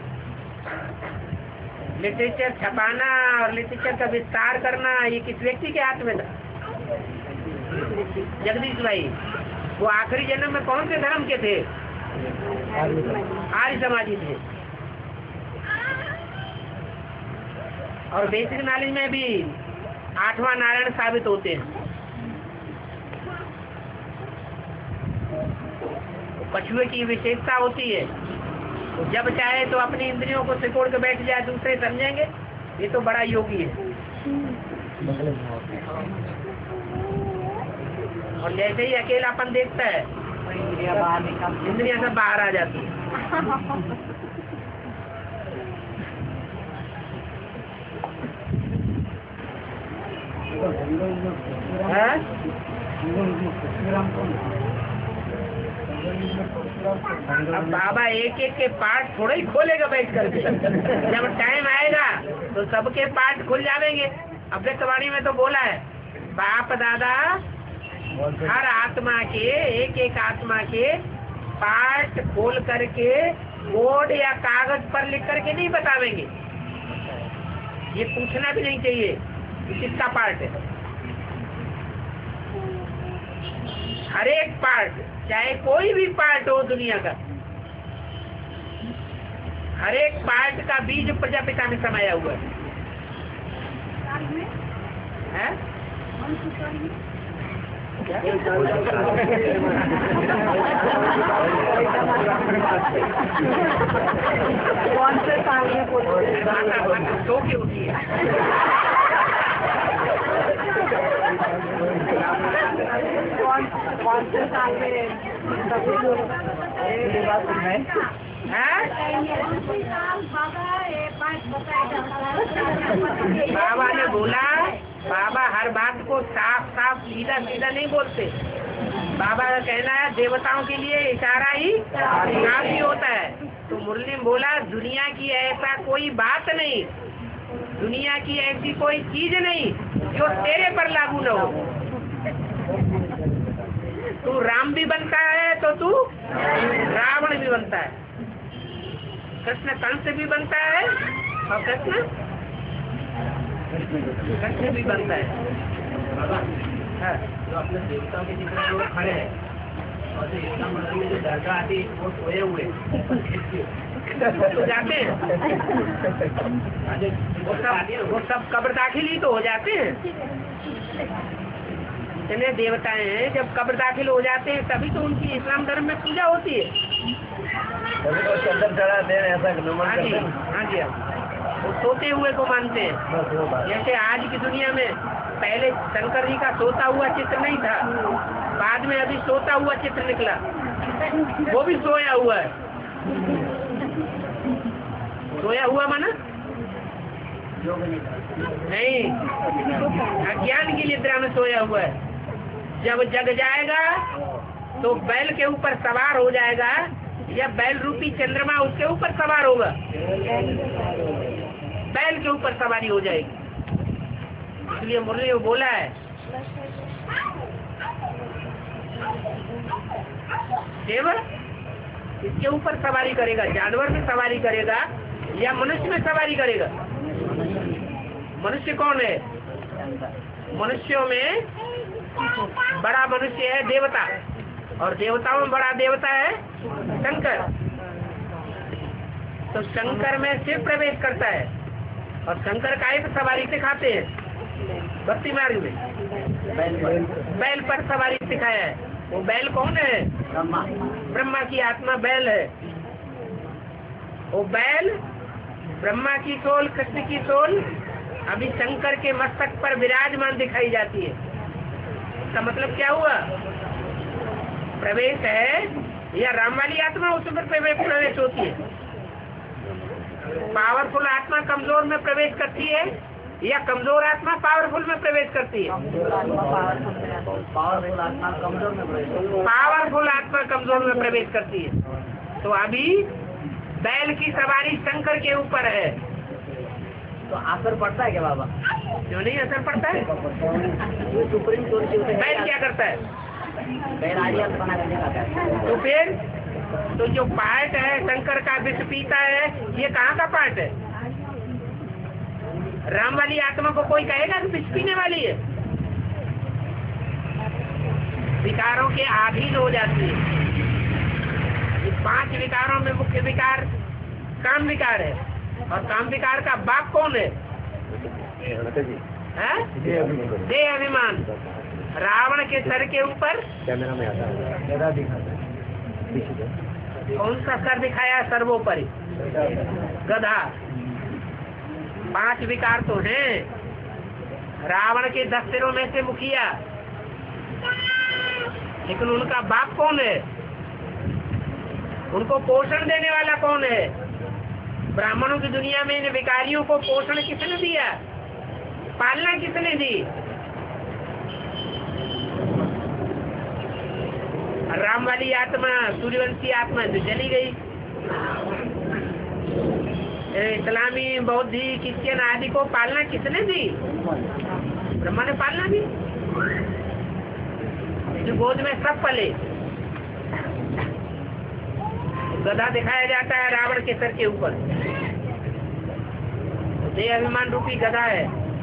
लिटरेचर छपाना और लिटरेचर का विस्तार करना ये किस व्यक्ति के हाथ में था? जगदीश भाई। वो आखिरी जन्म में कौन से धर्म के थे? आर्य समाजी थे। और बेसिक नॉलेज में भी आठवां नारायण साबित होते हैं। कछुए की विशेषता होती है, तो जब चाहे तो अपनी इंद्रियों को सिकोड़ के बैठ जाए, दूसरे समझेंगे ये तो बड़ा योगी है। और जैसे ही अकेलापन देखता है इंद्रियां सब बाहर आ जाती है। अब बाबा एक एक के पार्ट थोड़ा ही खोलेगा बैठ करके। जब टाइम आएगा तो सबके पार्ट खुल जाएंगे। अव्यक्तवाणी में तो बोला है बाप दादा हर आत्मा के एक एक आत्मा के पार्ट खोल करके बोर्ड या कागज पर लिख करके नहीं बतावेंगे। ये पूछना भी नहीं चाहिए कि किसका पार्ट है। हर एक पार्ट, चाहे कोई भी पार्ट हो दुनिया का, हर एक पार्ट का बीज प्रजापिता में समाया हुआ है। है? कौन से साल में सो के उठी है। कौन से साल में बाबा ने बोला, बाबा हर बात को साफ साफ सीधा सीधा नहीं बोलते। बाबा का कहना है देवताओं के लिए इशारा ही काफी होता है। तो मुरली में बोला दुनिया की ऐसा कोई बात नहीं, दुनिया की ऐसी कोई चीज नहीं जो तेरे पर लागू न हो। तू राम भी बनता है तो तू रावण भी बनता है, कृष्ण कंस भी बनता है और कृष्ण कृष्ण भी बनता है। हाँ। जो अपने देवताओं के जितने लोग खड़े हैं और जो इतना मंदिर में जो दरगाह आती है वो सोए हुए तो जाते हैं, वो सब वो सब कब्र दाखिल ही तो हो जाते हैं। इतने देवताएं हैं, जब कब्र दाखिल हो जाते हैं तभी तो उनकी इस्लाम धर्म में पूजा होती है। कभी तो चंदन चढ़ाते हैं, ऐसा नमन हाँ जी करते हैं। हाँ जी हाँ। वो सोते हुए को मानते हैं। बस वो बात। जैसे आज की दुनिया में पहले शंकर जी का सोता हुआ चित्र नहीं था, बाद में अभी सोता हुआ चित्र निकला, वो भी सोया हुआ है। सोया हुआ माना नहीं, अज्ञान की निद्रा में सोया हुआ है। जब जग जाएगा तो बैल के ऊपर सवार हो जाएगा, या बैल रूपी चंद्रमा उसके ऊपर सवार होगा, बैल के ऊपर सवारी हो जाएगी। इसलिए मुरली में बोला है, देवर इसके ऊपर सवारी करेगा, जानवर में सवारी करेगा या मनुष्य में सवारी करेगा। मनुष्य कौन है? मनुष्यों में बड़ा मनुष्य है देवता, और देवताओं में बड़ा देवता है शंकर। तो शंकर में शिव प्रवेश करता है, और शंकर काय पर सवारी सिखाते हैं? भक्ति मार्ग में बैल पर सवारी सिखाया है। वो बैल कौन है? ब्रह्मा। ब्रह्मा की आत्मा बैल है। वो बैल ब्रह्मा की सोल, कृष्ण की सोल अभी शंकर के मस्तक पर विराजमान दिखाई जाती है। इसका मतलब क्या हुआ? प्रवेश है, या राम वाली आत्मा उसमें प्रवेश होती है। पावरफुल आत्मा कमजोर में प्रवेश करती है, या कमजोर आत्मा पावरफुल में प्रवेश करती है? पावरफुल आत्मा कमजोर में प्रवेश पावरफुल आत्मा कमजोर में प्रवेश करती है। तो अभी बैल की सवारी शंकर के ऊपर है। तो असर पड़ता है क्या बाबा? क्यों नहीं असर पड़ता है? सुप्रीम कोर्ट की बैल क्या करता है? बैल आर्य बना करके खाता है। तो फिर तो जो पार्ट है शंकर का विष पीता है, ये कहाँ का पार्ट है? राम वाली आत्मा को कोई कहेगा कि विष पीने वाली है? विकारों के अधीन हो जाती है। ये पांच विकारों में मुख्य विकार काम विकार है, और काम विकार का बाप कौन है? देह अभिमान। रावण के सर के ऊपर कैमरा में आता है, गधा दिखाता है। कौन सा सर दिखाया? सर्वोपरि गधा। पांच विकार तो हैं। रावण के दस सिरों में से मुखिया, लेकिन उनका बाप कौन है? उनको पोषण देने वाला कौन है? ब्राह्मणों की दुनिया में इन विकारियों को पोषण किसने दिया? पालना किसने दी? राम वाली आत्मा, सूर्यवंशी आत्मा तो चली गई। इस्लामी, बौद्धी, क्रिश्चियन आदि को पालना किसने दी? ब्रह्मा ने पालना दी। जो गोद में सब पले। गधा दिखाया जाता है रावण के सर के ऊपर। देह अभिमान रूपी गधा है।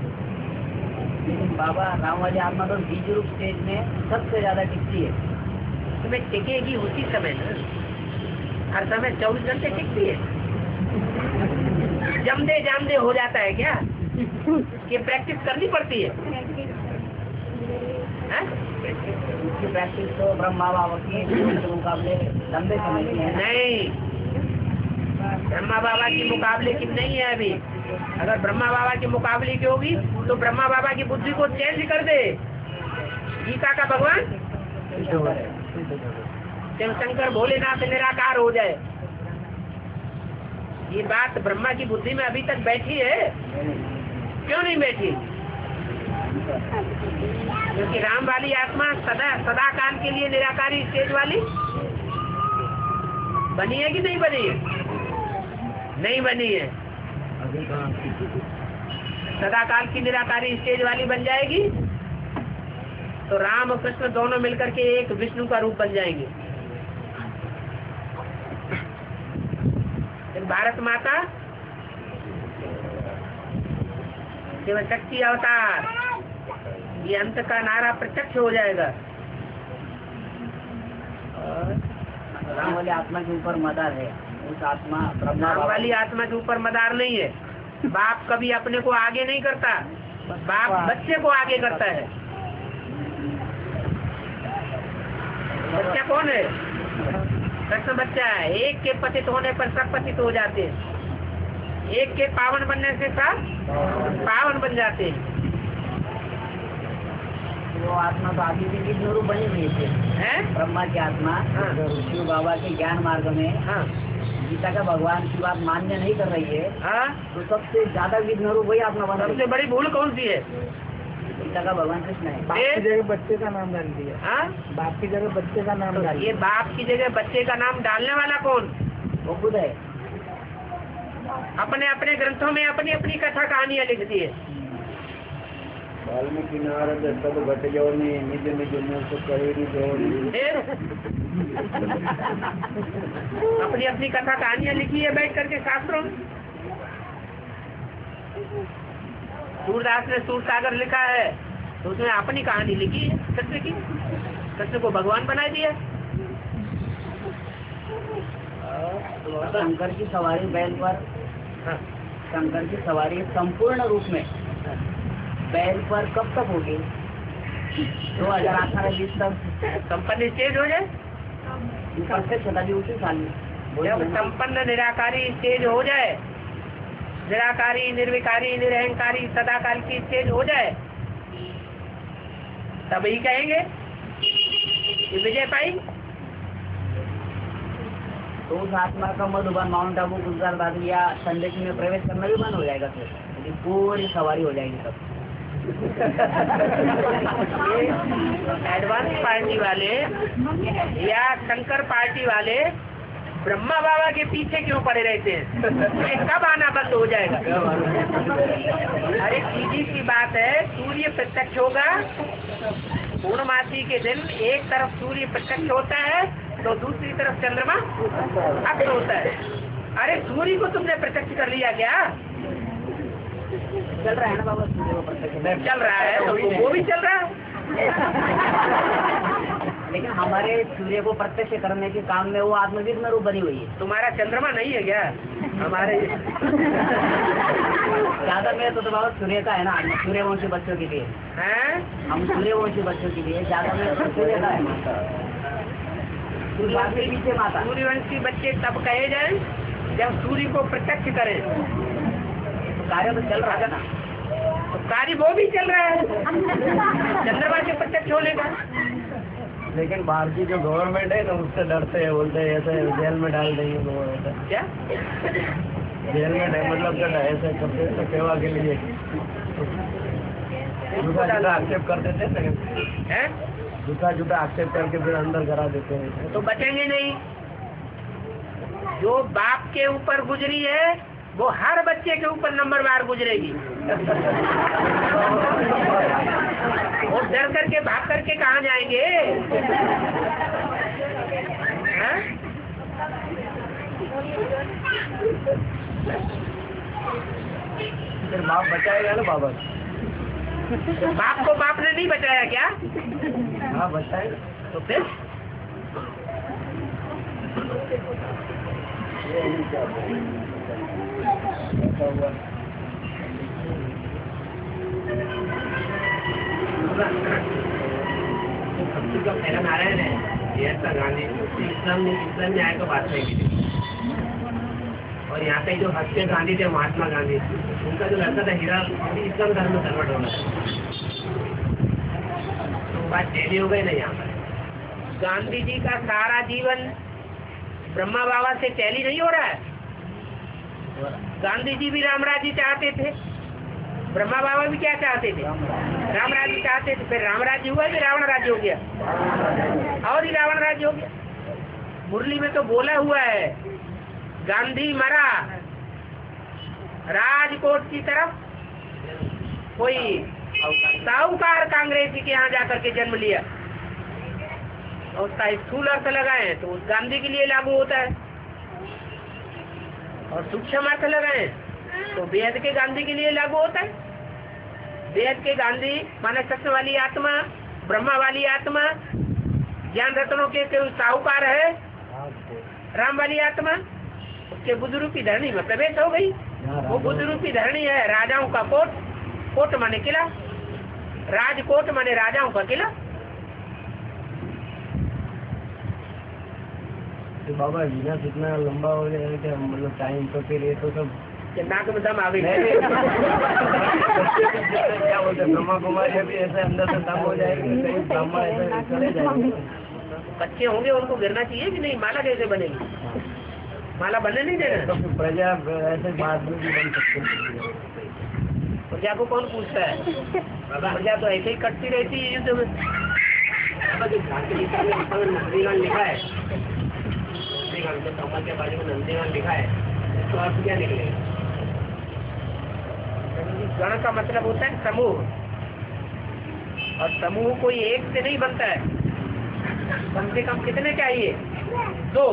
बाबा राम वाली आत्मा तो बीज रूप स्टेज में सबसे ज्यादा टिकती है। तुम्हें टिकेगी उसी समय ना, हर समय चौबीस घंटे टिकती है। जमदे जामदे हो जाता है क्या? ये प्रैक्टिस करनी पड़ती है। इसकी प्रैक्टिस तो ब्रह्मा बाबा के मुकाबले लंबे समय की है। नहीं, ब्रह्मा बाबा के मुकाबले की नहीं है अभी। अगर ब्रह्मा बाबा के मुकाबले की होगी तो ब्रह्मा बाबा की बुद्धि को चेंज कर दे। गीता का भगवान शिव शंकर भोलेनाथ निराकार हो जाए। ये बात ब्रह्मा की बुद्धि में अभी तक बैठी है? क्यों नहीं बैठी? क्योंकि राम वाली आत्मा सदा सदा काल के लिए निराकारी स्टेज वाली बनी है कि नहीं बनी है? नहीं बनी है। सदा काल की निराकारी स्टेज वाली बन जाएगी तो राम और कृष्ण दोनों मिलकर के एक विष्णु का रूप बन जाएंगे। भारत माता शिव शक्ति अवतार, ये अंत का नारा प्रत्यक्ष हो जाएगा। राम वाली आत्मा के ऊपर मदार है। उस आत्मा ब्रह्मा राम वाली आत्मा के ऊपर मदार नहीं है। बाप कभी अपने को आगे नहीं करता, बाप बच्चे को आगे करता है। बच्चा कौन है? कृष्ण बच्चा है, एक के पतित होने पर सब पतित हो जाते हैं, एक के पावन बनने से सब पावन बन जाते हैं। वो आत्मा तो आदि की विघ्न रूप बनी हुई थी, हैं? ब्रह्मा की आत्मा हाँ। शिव बाबा के ज्ञान मार्ग में हाँ गीता का भगवान की बात मान्य नहीं कर रही है, हाँ। तो सबसे ज्यादा विघ्न रूप वही आत्मा बन रही सबसे बड़ी भूल कौन सी है? है। गीता का भगवान कृष्ण है। बाप की जगह बच्चे का नाम डाल दिया, हाँ? बाप की जगह बच्चे का नाम तो डाल ये दिया। बाप की जगह बच्चे का नाम डालने वाला कौन? वो खुद है। अपने अपने ग्रंथों में अपनी अपनी कथा कहानियां लिख दी है। वाल्मीकि नारद सब घट जो निज निज मुख करेरी फिर अपनी अपनी कथा कहानियां लिखी है बैठ करके शास्त्रों में। सूरदास ने सूर सागर लिखा है तो उसमें अपनी कहानी लिखी है कृष्ण की, कृष्ण को भगवान बना दिया। शंकर की सवारी बैल पर, हाँ। शंकर की सवारी संपूर्ण रूप में बैल पर कब तक होगी? दो हजार अठारह बीस तक संपन्न स्टेज हो जाए, प्रत्यक्षता भी उसी साल में। जब संपन्न निराकारी स्टेज हो जाए, निराकारी निर्विकारी निरहंकारी सदाकाल की स्टेज हो जाए, तभी कहेंगे कि विजय पाई। तो उस आत्मा का मधुबन, माउंट आबू, गुजरात बादल या संदेश में प्रवेश करना भी बंद हो जाएगा, फिर तो पूरी सवारी हो जाएगी तब। एडवांस पार्टी वाले या शंकर पार्टी वाले ब्रह्मा बाबा के पीछे क्यों पड़े रहते हैं? ये कब आना बंद हो जाएगा? अरे सीधी सी बात है, सूर्य प्रत्यक्ष होगा पूर्णमासी के दिन, एक तरफ सूर्य प्रत्यक्ष होता है तो दूसरी तरफ चंद्रमा अस्त होता है। अरे सूर्य को तुमने प्रत्यक्ष कर लिया क्या? चल रहा है ना बाबा, सूर्य को प्रत्यक्ष चल रहा है तो वो भी चल रहा है। लेकिन हमारे सूर्य को प्रत्यक्ष करने के काम में वो आत्मविघ्न रूप बनी हुई है। तुम्हारा चंद्रमा नहीं है क्या? हमारे ज्यादा में तो बाबा सूर्य का है ना, सूर्यवंशी बच्चों के लिए हैं? हम सूर्यवंशी बच्चों के लिए ज्यादा में तो सूर्य का है। सूर्यवंशी पीछे माता, सूर्यवंशी बच्चे तब कहे जाए जब सूर्य को प्रत्यक्ष करें। तो कार्य तो चल रहा है ना, तो कार्य वो भी चल रहा है चंद्रमा के प्रत्यक्ष होने का। लेकिन बाहर की जो गवर्नमेंट है ना उससे डरते हैं, बोलते हैं ऐसे जेल में डाल देंगे गवर्नमेंट, क्या जेल में नहीं, मतलब जो ऐसे करते हैं सेवा के लिए झूठा झूठा आक्षेप कर देते हैं, है? झूठा झूठा आक्षेप करके फिर अंदर करा देते हैं। तो बचेंगे नहीं। जो बाप के ऊपर गुजरी है वो हर बच्चे के ऊपर नंबर बार गुजरेगी। वो डर करके भाग करके कहाँ जाएंगे? हाँ? फिर बाप बचाएगा ना बाबा, बाप को बाप ने नहीं बचाया क्या? हाँ बचाएगा। तो फिर नारायण है गांधी इस्लाम में इस्लाम में आए तो बात नहीं की। और यहाँ पे जो हत्या गांधी थे, महात्मा गांधी, उनका जो लड़का था हीरा, इस्लाम धर्म में कन्वर्ट होना है। तो बात चेंज हो गई ना यहाँ पर। गांधी जी का सारा जीवन ब्रह्मा बाबा से टैली नहीं हो रहा है। गांधी जी भी रामराज्य चाहते थे, ब्रह्मा बाबा भी क्या चाहते थे? रामराज्य चाहते थे। फिर रामराज्य हुआ कि रावण राज्य हो गया? और ही रावण राज्य हो गया। मुरली में तो बोला हुआ है, गांधी मरा, राजकोट की तरफ कोई साहूकार कांग्रेसी के यहाँ जाकर के जन्म लिया। और उसका स्थूल अर्थ लगाए तो उस गांधी के लिए लागू होता है, और सूक्ष्म अर्थ लगाए तो वेद के गांधी के लिए लागू होता है। वेद के गांधी माने सत्य वाली आत्मा, ब्रह्मा वाली आत्मा, ज्ञान रत्नों के साहूकार है, राम वाली आत्मा, उसके बुद्ध रूपी धरणी में प्रवेश हो गई। वो बुद्ध रूपी धरणी है राजाओं का कोट, कोट माने किला, राजकोट माने राजाओं का किला। तो बाबा बिना कितना लंबा हो जाएगा क्या मतलब टाइम तो फिर ये तो सब कि नाक में दम आ गई। क्या बोलते ब्रह्मा कुमारी अभी ऐसे अंदर से दम हो जाएगी कहीं ब्रह्मा ऐसे चले जाएंगे। बच्चे होंगे उनको गिरना चाहिए कि नहीं? माला कैसे बनेगी? माला बनने नहीं देना। तो फिर प्रजा ऐसे बाद में भी बन सकते हैं। प्रजा को कौन पूछता है? प्रजा तो ऐसे ही कटती रहती है युद्ध में। नंदीगण लिखा है, नंदीगण के कमल के बाजू में नंदीगण लिखा है, तो अर्थ क्या निकलेगा? गण का मतलब होता है समूह, और समूह कोई एक से नहीं बनता है, कम से कम कितने चाहिए? दो।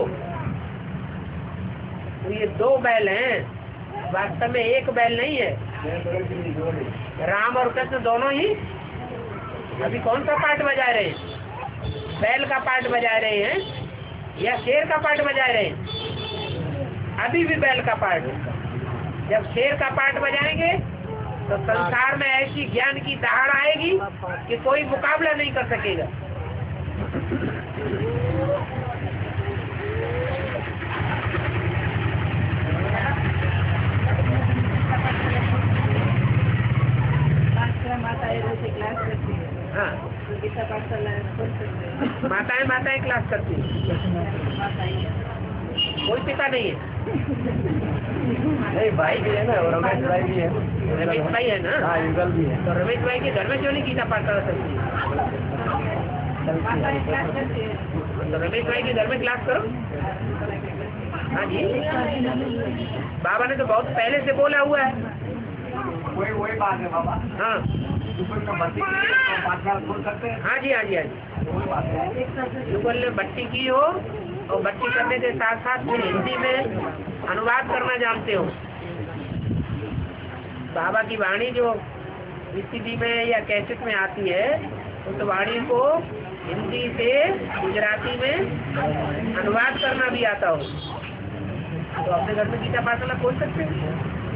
तो ये दो बैल हैं, वास्तव में एक बैल नहीं है। राम और कृष्ण दोनों ही अभी कौन सा पार्ट बजा रहे हैं? बैल का पार्ट बजा रहे हैं या शेर का पार्ट बजा रहे हैं? अभी भी बैल का पार्ट। जब शेर का पार्ट बजाएंगे तो संसार में ऐसी ज्ञान की दहाड़ आएगी कि कोई मुकाबला नहीं कर सकेगा। हाँ, माताएं माताएं क्लास करती है, कोई पिता नहीं है। नहीं भाई भी है ना, रमेश भाई भी है। रमेश भाई है ना? हाँ युगल भी है। तो रमेश भाई के घर में क्यों नहीं गीता पाठ कर सकती? तो रमेश भाई के घर में क्लास करो। हाँ जी, बाबा ने तो बहुत पहले से बोला हुआ है। वही वही बात है बाबा। हाँ खोल सकते हैं। हाँ जी, हाँ जी, हाँ जी। युगल ने भट्टी की हो और भट्टी करने के साथ साथ फिर हिंदी में अनुवाद करना जानते हो। बाबा की वाणी जो सीडी में या कैसेट में आती है, उस वाणी को हिंदी से गुजराती में अनुवाद करना भी आता हो, तो अपने घर में गीता पाठशाला खोल सकते हैं।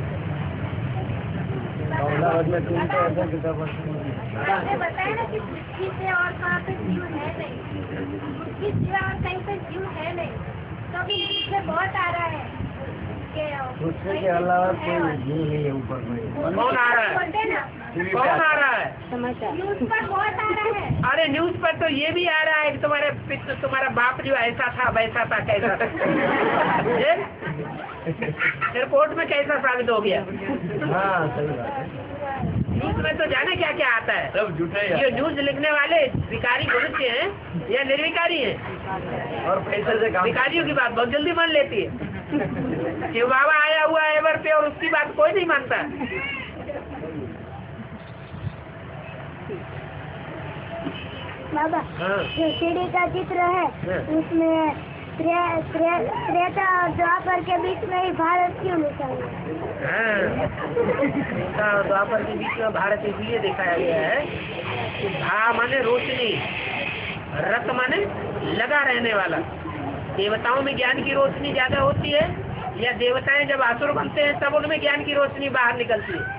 में तुम तो ऐसा किताब आपने बताया ना कि पृथ्वी से और कहाँ पे जीव है नहीं, पृथ्वी से और कहीं पे जीव है नहीं, तो अभी न्यूज़ में बहुत आ रहा है कि पृथ्वी के अलावा कोई जीव नहीं है ऊपर में। कौन आ रहा है? बोलते हैं ना, कौन आ रहा है? न्यूज़ पर बहुत आ रहा है। अरे न्यूज पर तो ये भी आ रहा है कि तुम्हारे पिता तुम्हारा बाप जो ऐसा था वैसा था कैसा था। ये? रिपोर्ट में कैसा साबित हो गया? हाँ सही बात है। न्यूज में तो जाने क्या क्या आता है। सब झूठे ये न्यूज लिखने वाले विकारी मनुष्य हैं या निर्विकारी हैं? और पैसे से काम। विकारियों की बात बहुत जल्दी मान लेती है। शिव बाबा आया हुआ है एवर पे और उसकी बात कोई नहीं मानता। बाबा, हाँ। जो सीढ़ी का चित्र है हाँ। उसमें त्रे- त्रे- त्रेता और द्वापर के बीच में ही भारत क्यों लिखा हुआ है? हाँ, तो द्वापर के बीच में भारत इसलिए दिखाया गया है कि भा माने रोशनी, रत माने लगा रहने वाला। देवताओं में ज्ञान की रोशनी ज्यादा होती है या देवताएं जब आसुर बनते हैं तब उनमें ज्ञान की रोशनी बाहर निकलती है?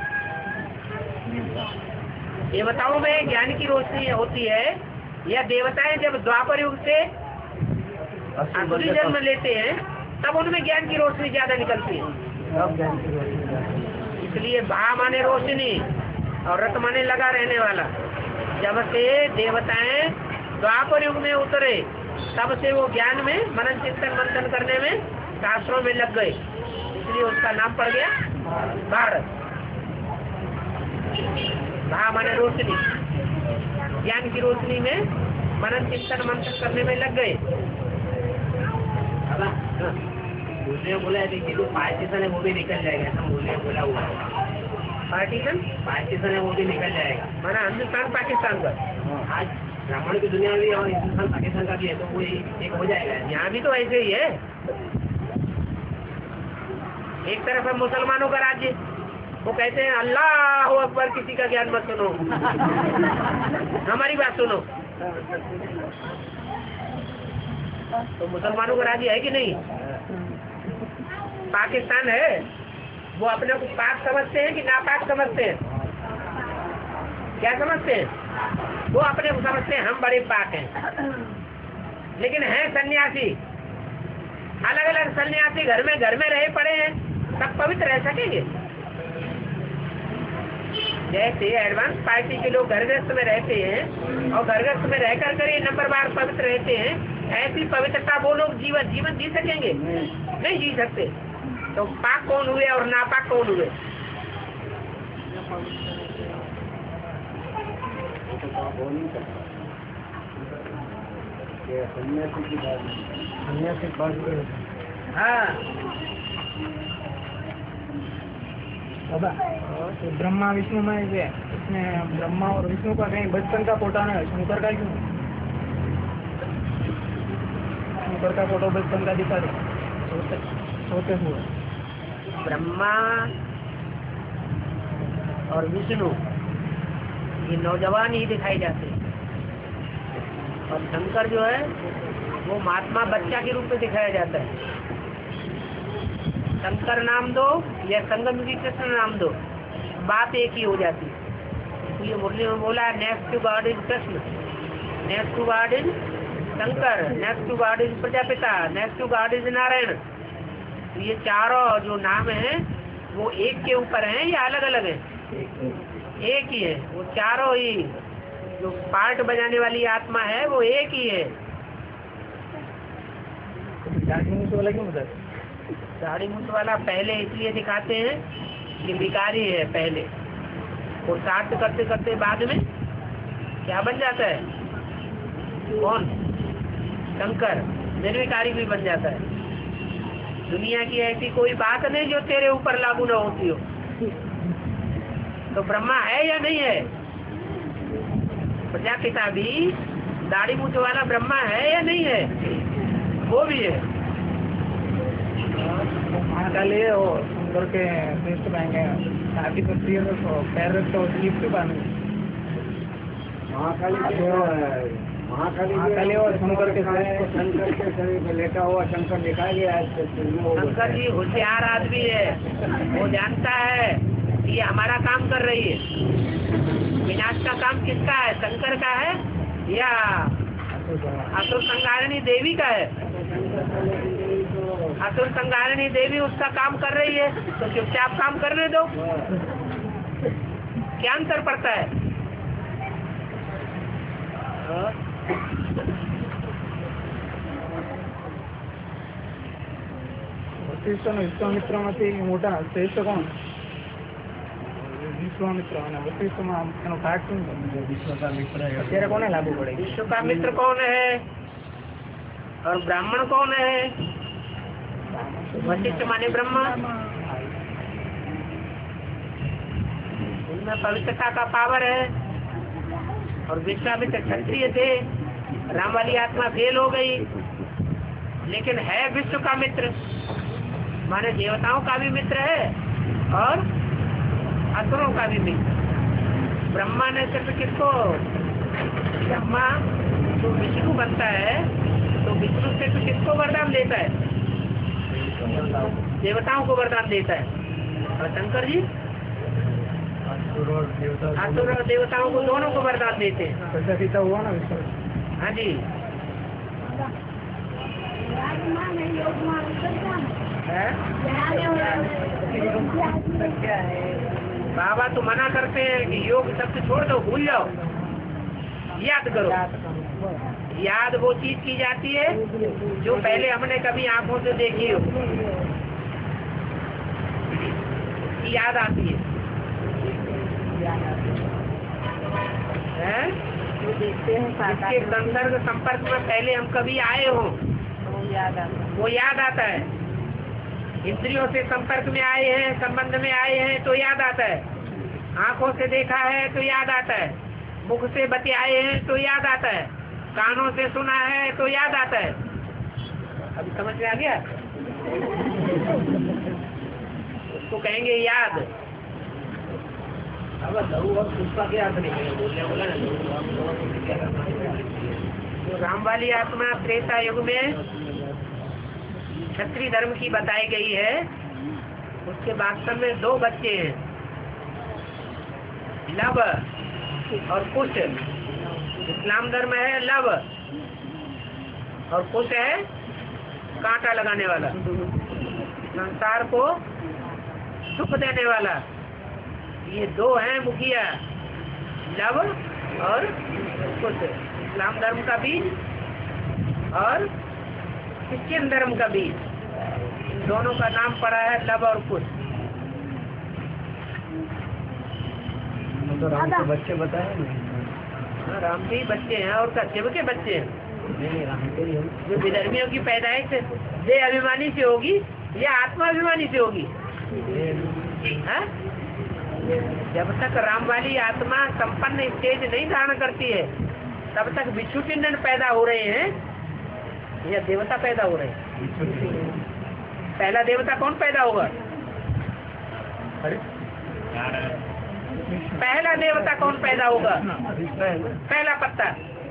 देवताओं में ज्ञान की रोशनी होती है या देवताएं जब द्वापर युग से आसुरी जन्म लेते हैं तब उनमें ज्ञान की रोशनी ज्यादा निकलती है? सब ज्ञान की रोशनी। इसलिए भा माने रोशनी और रत माने लगा रहने वाला। जब से देवताएं द्वापर युग में उतरे तब से वो ज्ञान में मनन चिंतन मंथन करने में शास्त्रों में लग गए, इसलिए उसका नाम पड़ गया भारत। भा माने रोशनी, ज्ञान की रोशनी में मनन चिंतन मंथन करने में लग गए। दूसरे बोला है देखिए, जो पार्टीशन है वो भी निकल जाएगा, ऐसा बोले बोला हुआ है। पार्टीशन पार्टीशन है वो भी निकल जाएगा। माना हिंदुस्तान पाकिस्तान का। आज ब्राह्मण की दुनिया भी और हिंदुस्तान पाकिस्तान का भी है, तो वो एक हो जाएगा। यहाँ भी तो ऐसे ही है। एक तरफ है मुसलमानों का राज्य, वो कहते हैं अल्लाह अकबर, किसी का ज्ञान मत सुनो, हमारी बात सुनो। तो मुसलमानों का राज्य है कि नहीं? पाकिस्तान है, वो अपने को पाक समझते हैं कि नापाक समझते हैं? क्या समझते हैं? वो अपने को समझते हैं हम बड़े पाक हैं, लेकिन हैं सन्यासी, अलग अलग सन्यासी घर में घर में रहे पड़े हैं, सब पवित्र रह सकेंगे? जैसे एडवांस पार्टी के लोग घरगृहस्थ में रहते हैं और घरगृहस्थ में रहकर कर ये नंबर बार पवित्र रहते हैं, ऐसी पवित्रता वो लोग जीवन जीवन जी सकेंगे? नहीं जी सकते। तो पाक कौन हुए और नापाक कौन हुए? सन्यासी हाँ दादा, तो ब्रह्मा विष्णु में से इसमें ब्रह्मा और विष्णु का कहीं बचपन का फोटो नहीं है, शंकर का क्यों? शंकर का फोटो बचपन का दिखा दे, सोते सोते हुए। ब्रह्मा और विष्णु ये नौजवान ही दिखाई जाते हैं, और शंकर जो है वो महात्मा बच्चा के रूप में दिखाया जाता है। शंकर नाम दो या संगम की कृष्ण नाम दो, बात एक ही हो जाती है। इसलिए मुरली में बोला next to God is Krishna, next to God is Shankar, next to God is Prajapita, next to God is Narayan. तो ये चारों जो नाम हैं वो एक के ऊपर हैं या अलग अलग हैं? एक ही है। वो चारों ही जो पार्ट बजाने वाली आत्मा है वो एक ही है। दाढ़ी मूछ वाला पहले इसलिए दिखाते हैं कि भिखारी है पहले, वो साथ करते करते बाद में क्या बन जाता है? कौन? शंकर। निर्विकारी भी बन जाता है। दुनिया की ऐसी कोई बात नहीं जो तेरे ऊपर लागू न होती हो। तो ब्रह्मा है या नहीं है? प्रजापिता भी दाढ़ी मूछ वाला ब्रह्मा है या नहीं है? वो भी है। महाकाली और शंकर के श्रेष्ठ पाएंगे, शादी करती है तो पैर रखते हो स्लीप क्यों पाएंगे? महाकाली महाकाली और शंकर के शंकर के शरीर में लेटा हुआ शंकर दिखाया गया है। शंकर जी होशियार आदमी है, वो जानता है कि ये हमारा काम कर रही है। विनाश का काम किसका है? शंकर का है या असुर संहारिणी देवी का है? असुर संहारिणी देवी उसका काम कर रही है, तो चुपचाप काम करने दो। क्या अंतर पड़ता है? विश्वामित्र में मोटा श्रेष्ठ कौन? विश्वामित्र वशिष्ठ में फाट विश्व का मित्र અત્યારે કોને લાગુ પડે? विश्व का मित्र कौन है और ब्राह्मण कौन है? वशिष्ठ माने ब्रह्मा। उनमें पवित्रता का पावर है। और विश्वामित्र क्षत्रिय थे, राम वाली आत्मा फेल हो गई, लेकिन है विश्व का मित्र, माने देवताओं का भी मित्र है और असुरों का भी मित्र। ब्रह्मा ने सिर्फ किसको? ब्रह्मा तो विष्णु बनता है, तो विष्णु सिर्फ किसको वरदान देता है? देवताओं को वरदान देता है। और शंकर जी असुर और देवताओं को दोनों को वरदान देते हैं। प्रजापिता हुआ ना विष्णु? हाँ जी। बाबा तो मना करते हैं कि योग शब्द छोड़ दो, भूल जाओ, याद करो। याद वो चीज की जाती है जो पहले हमने कभी आंखों से देखी हो, याद आती है। हैं? इसके संसर्ग संपर्क में पहले हम कभी आए हो, वो याद आता है। इंद्रियों से संपर्क में आए हैं, संबंध में आए हैं तो याद आता है। आंखों से देखा है तो याद आता है, मुख से बतियाए हैं तो याद आता है, कानों से सुना है तो याद आता है। अभी समझ में आ गया? उसको कहेंगे याद। अब पुष्पा के याद नहीं बोला ना। तो राम वाली आत्मा त्रेता युग में क्षत्रिय धर्म की बताई गई है। उसके वास्तव में दो बच्चे हैं, लव और कुश। इस्लाम धर्म है लव और कुश है कांटा लगाने वाला, संसार को सुख देने वाला। ये दो हैं मुखिया, लव और कुश। इस्लाम धर्म का बीज और क्रिश्चियन धर्म का बीज, इन दोनों का नाम पड़ा है लव और कुश। तो राम के बच्चे बताए हाँ, राम के ही बच्चे हैं और क्या शिव के बच्चे हैं। नहीं, राम के ही हम। जो विधर्मियों की पैदाइश देह अभिमानी से होगी या आत्मा अभिमानी से होगी? हाँ? जब तक राम वाली आत्मा संपन्न स्टेज नहीं धारण करती है तब तक विष्णु चिंतन पैदा हो रहे हैं या देवता पैदा हो रहे हैं। पहला देवता कौन पैदा होगा? पहला देवता कौन पैदा होगा? पहला पत्ता।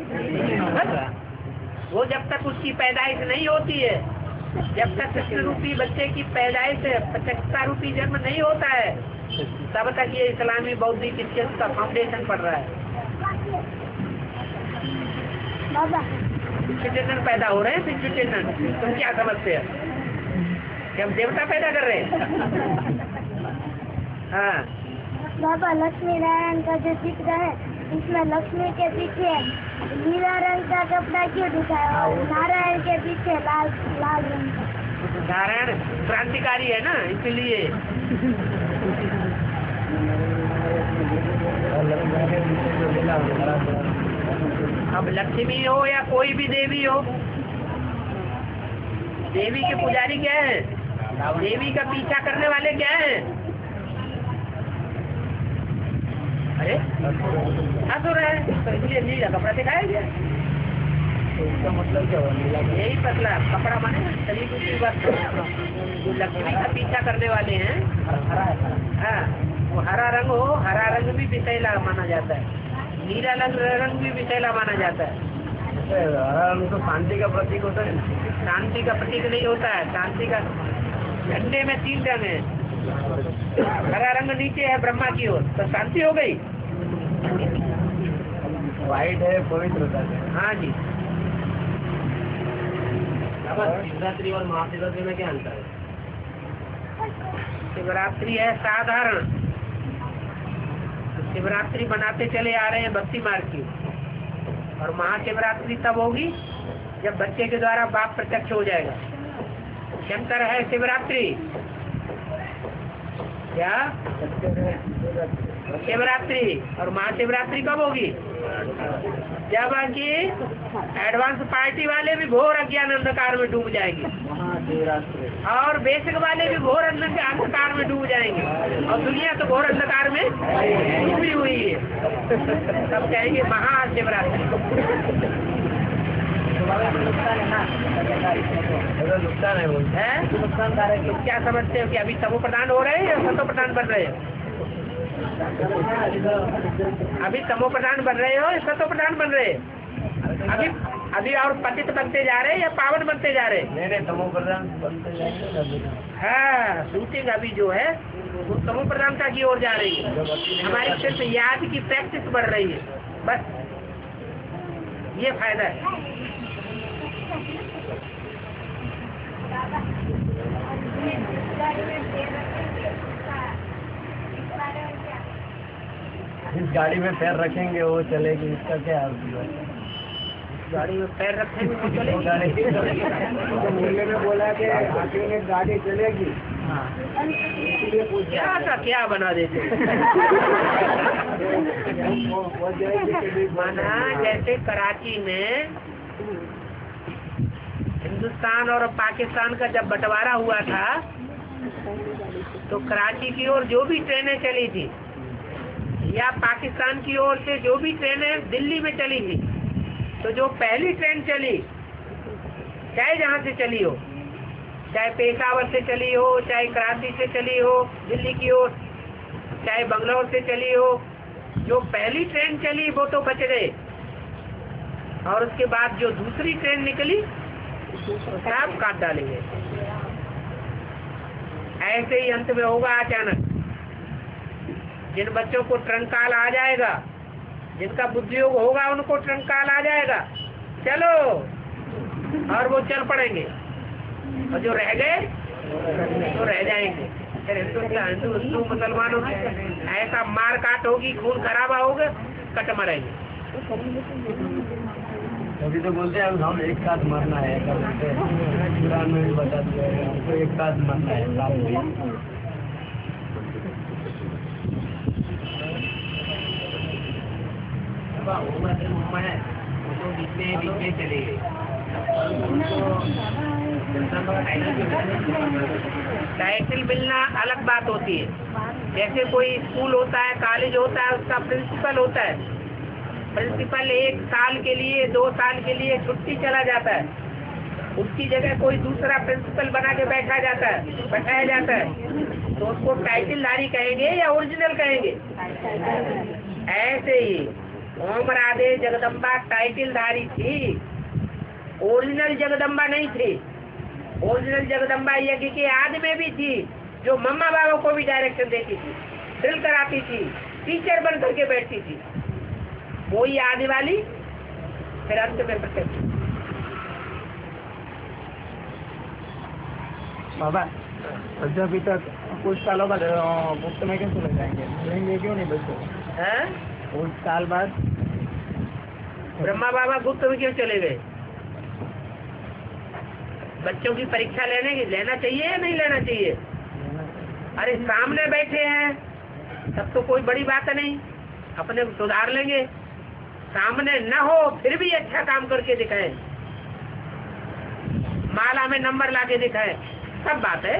वो जब तक उसकी पैदाइश नहीं होती है, जब तक कृष्ण रूपी बच्चे की पैदाइश प्रत्यक्षता रूपी जन्म नहीं होता है, तब तक ये इस्लामी बौद्धिक इतिहास का फाउंडेशन पड़ रहा है। चिंतन पैदा हो रहे हैं, फिर चिंतन तुम क्या समझते हो कि हम देवता पैदा कर रहे हैं? हाँ बाबा, लक्ष्मी नारायण का जो चित्र है इसमें लक्ष्मी के पीछे नीला रंग का कपड़ा क्यों दिखाया और नारायण के पीछे लाल लाल रंग का? नारायण क्रांतिकारी है ना, इसलिए। अब लक्ष्मी हो या कोई भी देवी हो, देवी के पुजारी क्या है? देवी का पीछा करने वाले क्या है? अरे असुर है, तो इसलिए नीला कपड़ा दिखाया गया। तो इसका मतलब क्या हुआ? नीला यही पतला कपड़ा माने शरीर की बात। जो लक्ष्मी का पीछा करने वाले हैं, हाँ, वो हरा रंग हो, हरा रंग भी विषैला माना जाता है, नीला रंग भी विषैला माना जाता है। हरा रंग तो शांति का प्रतीक होता है। शांति का प्रतीक नहीं होता है। शांति का झंडे में तीन रंग है, हरा रंग नीचे है ब्रह्मा की ओर, तो शांति हो गई। व्हाइट है पवित्रता है। हाँ जी। शिवरात्रि और महाशिवरात्रि में क्या अंतर है? शिवरात्रि है साधारण, शिवरात्रि बनाते चले आ रहे हैं भक्ति मार्ग की, और महाशिवरात्रि तब होगी जब बच्चे के द्वारा बाप प्रत्यक्ष हो जाएगा। शंकर है शिवरात्रि, क्या शिवरात्रि, और महाशिवरात्रि कब होगी? जब कि एडवांस पार्टी वाले भी घोर अज्ञान अंधकार में डूब जाएंगे, महाशिवरात्रि, और बेसिक वाले भी घोर अंधकार में डूब जाएंगे, और दुनिया तो घोर अंधकार में डूबी हुई है। तब कहेंगे महाशिवरात्रि। नुकसान है ना, नुकसान है, बोलते है नुकसानदायक। तुम क्या समझते हो कि अभी तमो प्रधान हो रहे हैं या सतो प्रधान बन रहे हो? अभी तमो प्रधान बन रहे हो या सतो प्रधान बन रहे हो? अभी अभी और पतित बनते जा रहे हैं या पावन बनते जा रहे हैं? नहीं नहीं, तमो प्रधान बनते जाएंगे। हाँ, शूटिंग अभी जो है वो तमो प्रधानता की ओर जा रही है। हमारी सिर्फ याद की प्रैक्टिस बढ़ रही है, बस ये फायदा है। जिस गाड़ी में पैर रखेंगे वो चलेगी, इसका क्या अर्थ हुआ? गाड़ी में पैर रखेंगे तो चलेगी। गाड़ी तो मुरली में बोला कि आगे में गाड़ी चलेगी। क्या का क्या बना देते माना जैसे कराची में हिंदुस्तान और पाकिस्तान का जब बंटवारा हुआ था तो कराची की ओर जो भी ट्रेनें चली थी या पाकिस्तान की ओर से जो भी ट्रेनें दिल्ली में चली थी, तो जो पहली ट्रेन चली, चाहे जहाँ से चली हो, चाहे पेशावर से चली हो, चाहे कराची से चली हो दिल्ली की ओर, चाहे बंगलौर से चली हो, जो पहली ट्रेन चली वो तो बच गए, और उसके बाद जो दूसरी ट्रेन निकली सब काट डालेंगे। ऐसे ही अंत में होगा अचानक। जिन बच्चों को ट्रंकाल आ जाएगा, जिनका बुद्धियोग होगा उनको ट्रंकाल आ जाएगा, चलो, और वो चल पड़ेंगे। और जो रह गए तो रह जाएंगे। फिर हिंदुस्तान हिंदू हिंदू मुसलमानों में ऐसा मार काट होगी, खून खराबा होगा, कट मरेंगे। अभी तो बोलते हैं हम एक साथ मरना है, कुरान में भी बता दिया है हमको एक साथ मरना है साथ में। है तो बीच में बीच में चले गए। टाइटल मिलना अलग बात होती है। जैसे कोई स्कूल होता है, कॉलेज होता है, उसका प्रिंसिपल होता है। प्रिंसिपल एक साल के लिए, दो साल के लिए छुट्टी चला जाता है, उसकी जगह कोई दूसरा प्रिंसिपल बना के बैठा जाता है, बैठाया जाता है, तो उसको टाइटलधारी कहेंगे या ओरिजिनल कहेंगे? ऐसे ही ओम राधे जगदम्बा टाइटलधारी थी, ओरिजिनल जगदम्बा नहीं थी। ओरिजिनल जगदम्बा यज्ञ के आदि में भी थी, जो मम्मा बाबा को भी डायरेक्शन देती थी, ड्रिल कराती थी, टीचर बन करके बैठती थी, वही आने वाली फिर अंत में प्रत्यक्ष। बाबा अभी तक कुछ सालों बाद मुफ्त में कैसे लग जाएंगे, लेंगे क्यों नहीं बच्चों? हैं? कुछ साल बाद ब्रह्मा बाबा गुप्त में क्यों चले गए? बच्चों की परीक्षा लेने की लेना चाहिए या नहीं लेना चाहिए? अरे सामने बैठे हैं तब तो कोई बड़ी बात नहीं, अपने को सुधार लेंगे। सामने न हो फिर भी अच्छा काम करके दिखाए, माला में नंबर लाके दिखाए, सब बात है।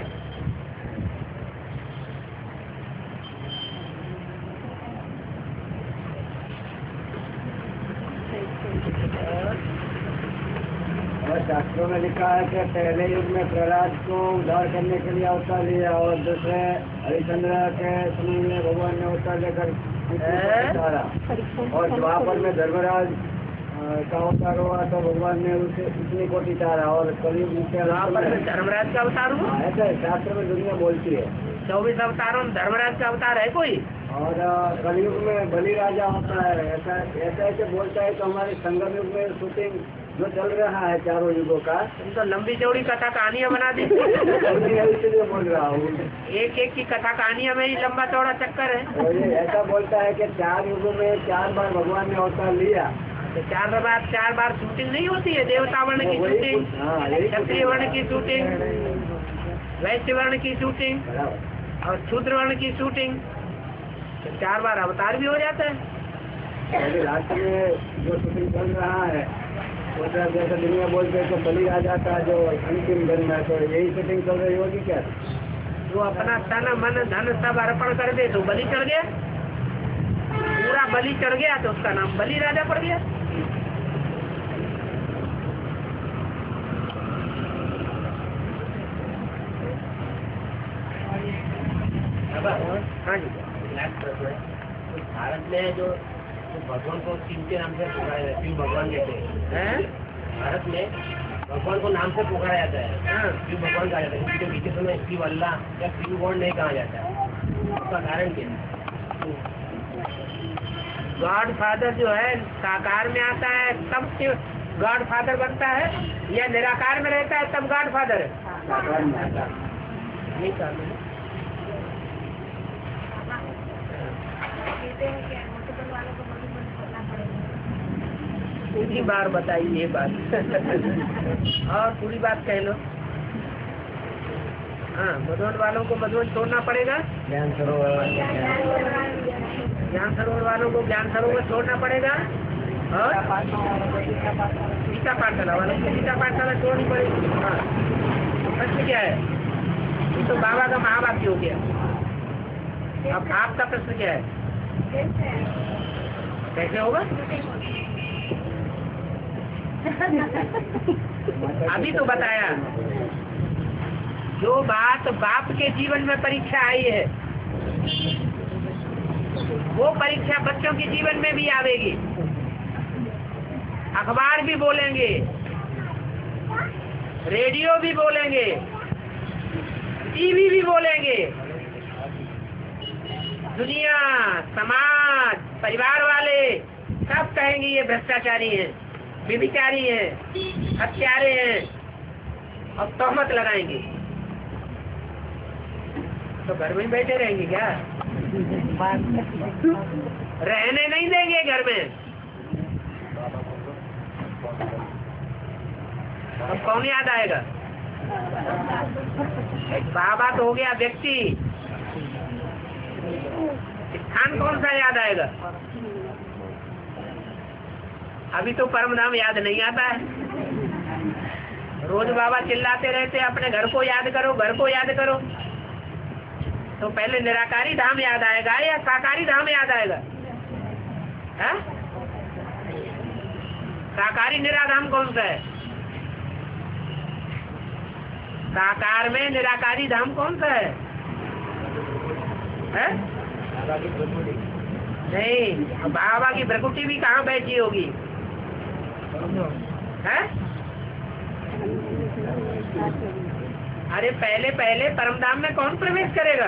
और शास्त्रों में लिखा है कि पहले युग में प्रहलाद को उद्धार करने के लिए अवतार लिया और दूसरे हरिश्चंद्र के समय में भगवान ने अवतार लेकर उतारा, और द्वापर में धर्मराज का अवतार हुआ तो भगवान ने उसे उतनी कोटि तारा, और कलयुग में धर्मराज का अवतार हुआ, ऐसा शास्त्र में दुनिया बोलती है। चौबीस अवतारों में धर्मराज का अवतार है कोई? और कलयुग में बलि राजा होता है, ऐसा ऐसा ऐसे बोलता है। तो हमारे संगम युग में शूटिंग जो चल रहा है चारों युगों का, तुम तो लंबी चौड़ी कथा कहानियां बना दी। इसलिए बोल रहा हूँ, एक एक की कथा कहानियां में ही लंबा चौड़ा चक्कर है। तो ये ऐसा बोलता है कि चार युगों में चार बार भगवान ने अवतार लिया। तो चार बार चार बार शूटिंग नहीं होती है? देवता वर्ण की शूटिंग, क्षत्रिय वर्ण की शूटिंग, वैश्य वर्ण की शूटिंग और शूद्र वर्ण की शूटिंग, तो चार बार अवतार भी हो जाता है। राष्ट्र में जो शूटिंग चल रहा है जैसे दुनिया बोलते हैं तो बलि राजा का जो अंतिम जन्म है, तो यही शूटिंग चल रही होगी क्या? वो अपना तन मन धन सब अर्पण कर दे तो बलि चढ़ गया, पूरा बलि चढ़ गया तो उसका नाम बलि राजा पड़ गया। हाँ जी, भारत में जो भगवान को शिव के नाम से पुकारा जाता है, शिव भगवान कहते हैं। भारत में भगवान को नाम से पुकारा जाता है, शिव भगवान कहा जाता है, क्योंकि बीते समय शिव अल्लाह या शिव गॉड नहीं कहा जाता है। उसका कारण क्या है? गॉड फादर जो है साकार में आता है तब शिव गॉड फादर बनता है, या निराकार में रहता है तब गॉड फादर है? नहीं कारण है। पूरी बार बताइए ये बात और पूरी बात कह लो। हाँ, मधुवन वालों को मधुवन छोड़ना पड़ेगा, ज्ञान सरोवर ज्ञान सरोवर वालों को ज्ञान सरोवर छोड़ना पड़ेगा, और गीता पाठशाला वालों को गीता पाठशाला छोड़नी पड़ेगी। हाँ, प्रश्न क्या है? ये तो बाबा का महावाक्य हो गया। अब आपका प्रश्न क्या है? कैसे होगा? अभी तो बताया, जो बात बाप के जीवन में परीक्षा आई है वो परीक्षा बच्चों के जीवन में भी आवेगी। अखबार भी बोलेंगे, रेडियो भी बोलेंगे, टीवी भी बोलेंगे, दुनिया, समाज, परिवार वाले सब कहेंगे ये भ्रष्टाचारी हैं, व्यभिचारी हैं, हत्यारे हैं, अब तहमत लगाएंगे तो घर में ही बैठे रहेंगे क्या? रहने नहीं देंगे घर में। अब कौन याद आएगा? बाबा तो हो गया व्यक्ति, स्थान कौन सा याद आएगा? अभी तो परम धाम याद नहीं आता है। रोज बाबा चिल्लाते रहते अपने घर को याद करो, घर को याद करो। तो पहले निराकारी धाम याद आएगा या साकारी धाम याद आएगा? है? साकारी निराधाम कौन सा है? साकार में निराकारी धाम कौन सा है? है? नहीं, बाबा की प्रकृति भी कहाँ बैठी होगी? है? अरे पहले पहले परमधाम में कौन प्रवेश करेगा?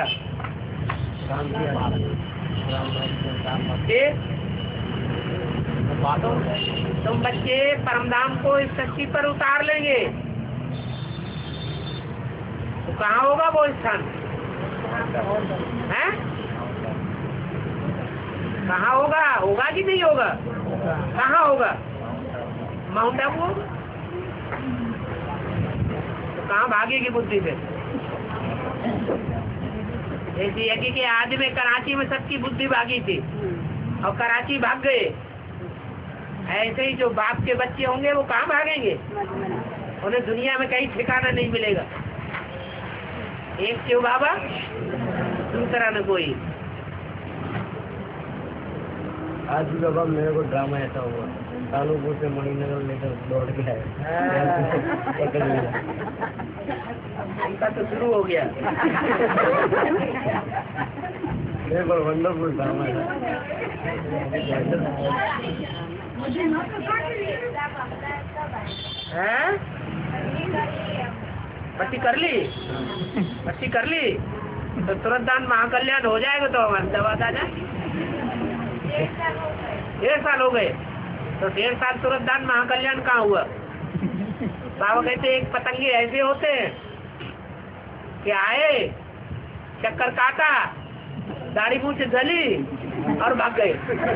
तुम बच्चे परमधाम को इस शक्ति पर उतार लेंगे तो कहाँ होगा वो स्थान? है? कहाँ होगा? होगा कि नहीं होगा? कहाँ होगा? माउंट आबू होगा? तो कहाँ भागेगी बुद्धि से? ऐसी है कि आज में कराची में सबकी बुद्धि भागी थी और कराची भाग गए। ऐसे ही जो बाप के बच्चे होंगे वो कहाँ भागेंगे? उन्हें दुनिया में कहीं ठिकाना नहीं मिलेगा। एक शिव बाबा, दूसरा न कोई। आज भी बाबा मेरे को ड्रामा ऐसा हुआ, तालुपुर से मणिनगर लेकर दौड़ के आए। इनका तो शुरू हो गया। एक बार वंडरफुल ड्रामा है। हैं? पट्टी कर ली? पट्टी कर ली तो तुरंत दान महाकल्याण हो जाएगा। तो हमारे दवा दादा डेढ़ साल हो गए तो डेढ़ साल तुरंत दान महाकल्याण कहाँ हुआ? बाबा कहते एक पतंगे ऐसे होते हैं कि आए, चक्कर काटा, दाढ़ी मूंछ जली और भाग गए।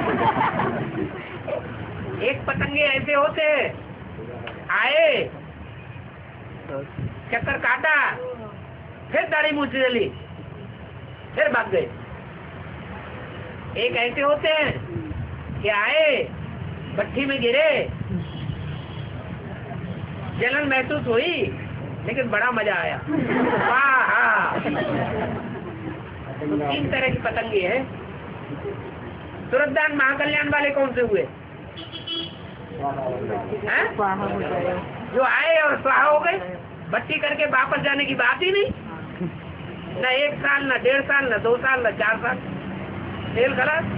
एक पतंगे ऐसे होते हैं, आए, चक्कर काटा, फिर दाढ़ी मूंछ जली, फिर भाग गए। एक ऐसे होते हैं कि आए, भट्टी में गिरे, जलन महसूस हुई लेकिन बड़ा मजा आया। वाह! तो तीन तरह की पतंगे हैं। तुरंतदान महाकल्याण वाले कौन से हुए? हैं? जो आए और स्वाहा हो गए, भट्टी करके वापस जाने की बात ही नहीं। न एक साल, न डेढ़ साल, न दो साल, न चार साल, खेल खलास।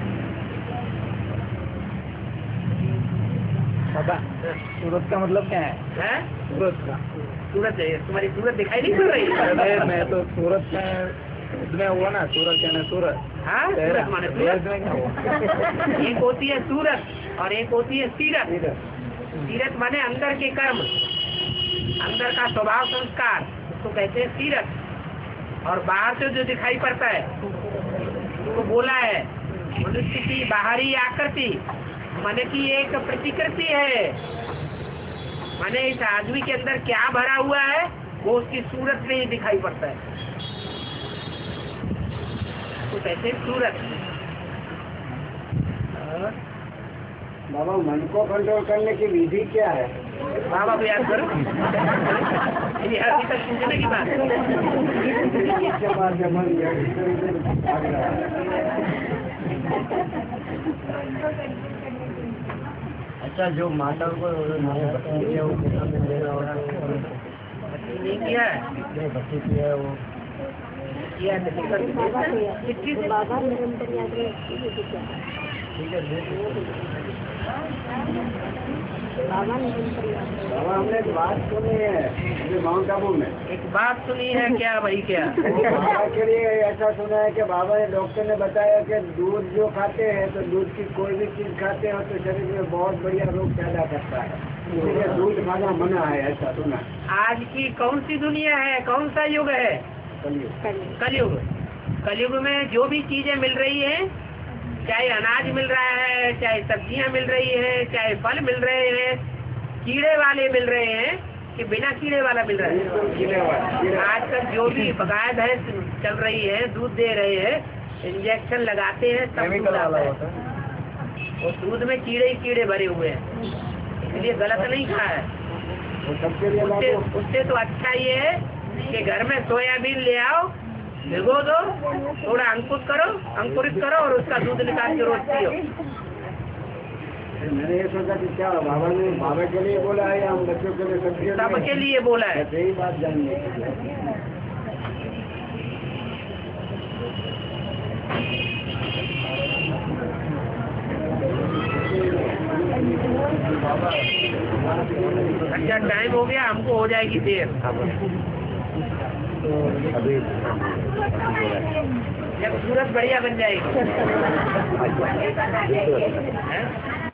बाबा, सूरत का मतलब क्या है? हैं? सूरत का सूरत है, तुम्हारी सूरत दिखाई नहीं पड़ रही? अरे मैं तो सूरत में इसमें हुआ ना, सूरत क्या ना सूरत। हाँ, सूरत माने सूरत। एक होती है सूरत और एक होती है सीरत। सीरत माने अंदर के कर्म, अंदर का स्वभाव संस्कार, उसको कहते हैं सीरत। और बाहर से जो दिखाई पड़ता है उसको बोला है मनुष्य की बाहरी आकृति, माने की एक प्रतिकृति है। माने इस आदमी के अंदर क्या भरा हुआ है वो उसकी सूरत में ही दिखाई पड़ता है, तो कहते हैं सूरत। बाबा, मन को कंट्रोल करने की विधि क्या है? बाबा को याद करो। ये अभी तक पूछने की बात अच्छा, जो माता को भक्ति किया वो कितना में देगा? और नहीं किया है, नहीं भक्ति किया है वो किया है। बाबा निरंतर याद रखती है। ठीक है, बाबा हमने एक बात सुनी है ये माउंट आबू में। एक बात सुनी है क्या भाई क्या? बाबा के लिए ऐसा सुना है कि बाबा ने डॉक्टर ने बताया कि दूध जो खाते हैं तो दूध की कोई भी चीज खाते हो तो शरीर में बहुत बढ़िया रोग पैदा करता है, इसलिए दूध खाना मना है, ऐसा सुना है। आज की कौन सी दुनिया है, कौन सा युग है? कलियुग। कलयुग। कलयुग में जो भी चीजें मिल रही है, चाहे अनाज मिल रहा है, चाहे सब्जियां मिल रही है, चाहे फल मिल रहे हैं, कीड़े वाले मिल रहे हैं कि बिना कीड़े वाला मिल रहा है। आजकल जो भी बकाया भैंस चल रही है, दूध दे रहे हैं, इंजेक्शन लगाते हैं, सब दूध आता है और दूध में कीड़े ही कीड़े भरे हुए हैं, इसलिए गलत नहीं खा है। वो सबके लिए उससे लागू। उससे तो अच्छा ये है कि घर में सोयाबीन ले आओ, भिगो दो, थोड़ा अंकुर करो, अंकुरित करो और उसका दूध निकाल के रोज पियो। मैंने ये सोचा कि क्या बाबा ने बाबा के लिए बोला है या हम बच्चों के लिए, सबके लिए? सबके लिए बोला है। यही बात जाननी है। अच्छा टाइम हो गया, हमको हो जाएगी देर। अभी जब सूरत बढ़िया बन जाएगी। हैं?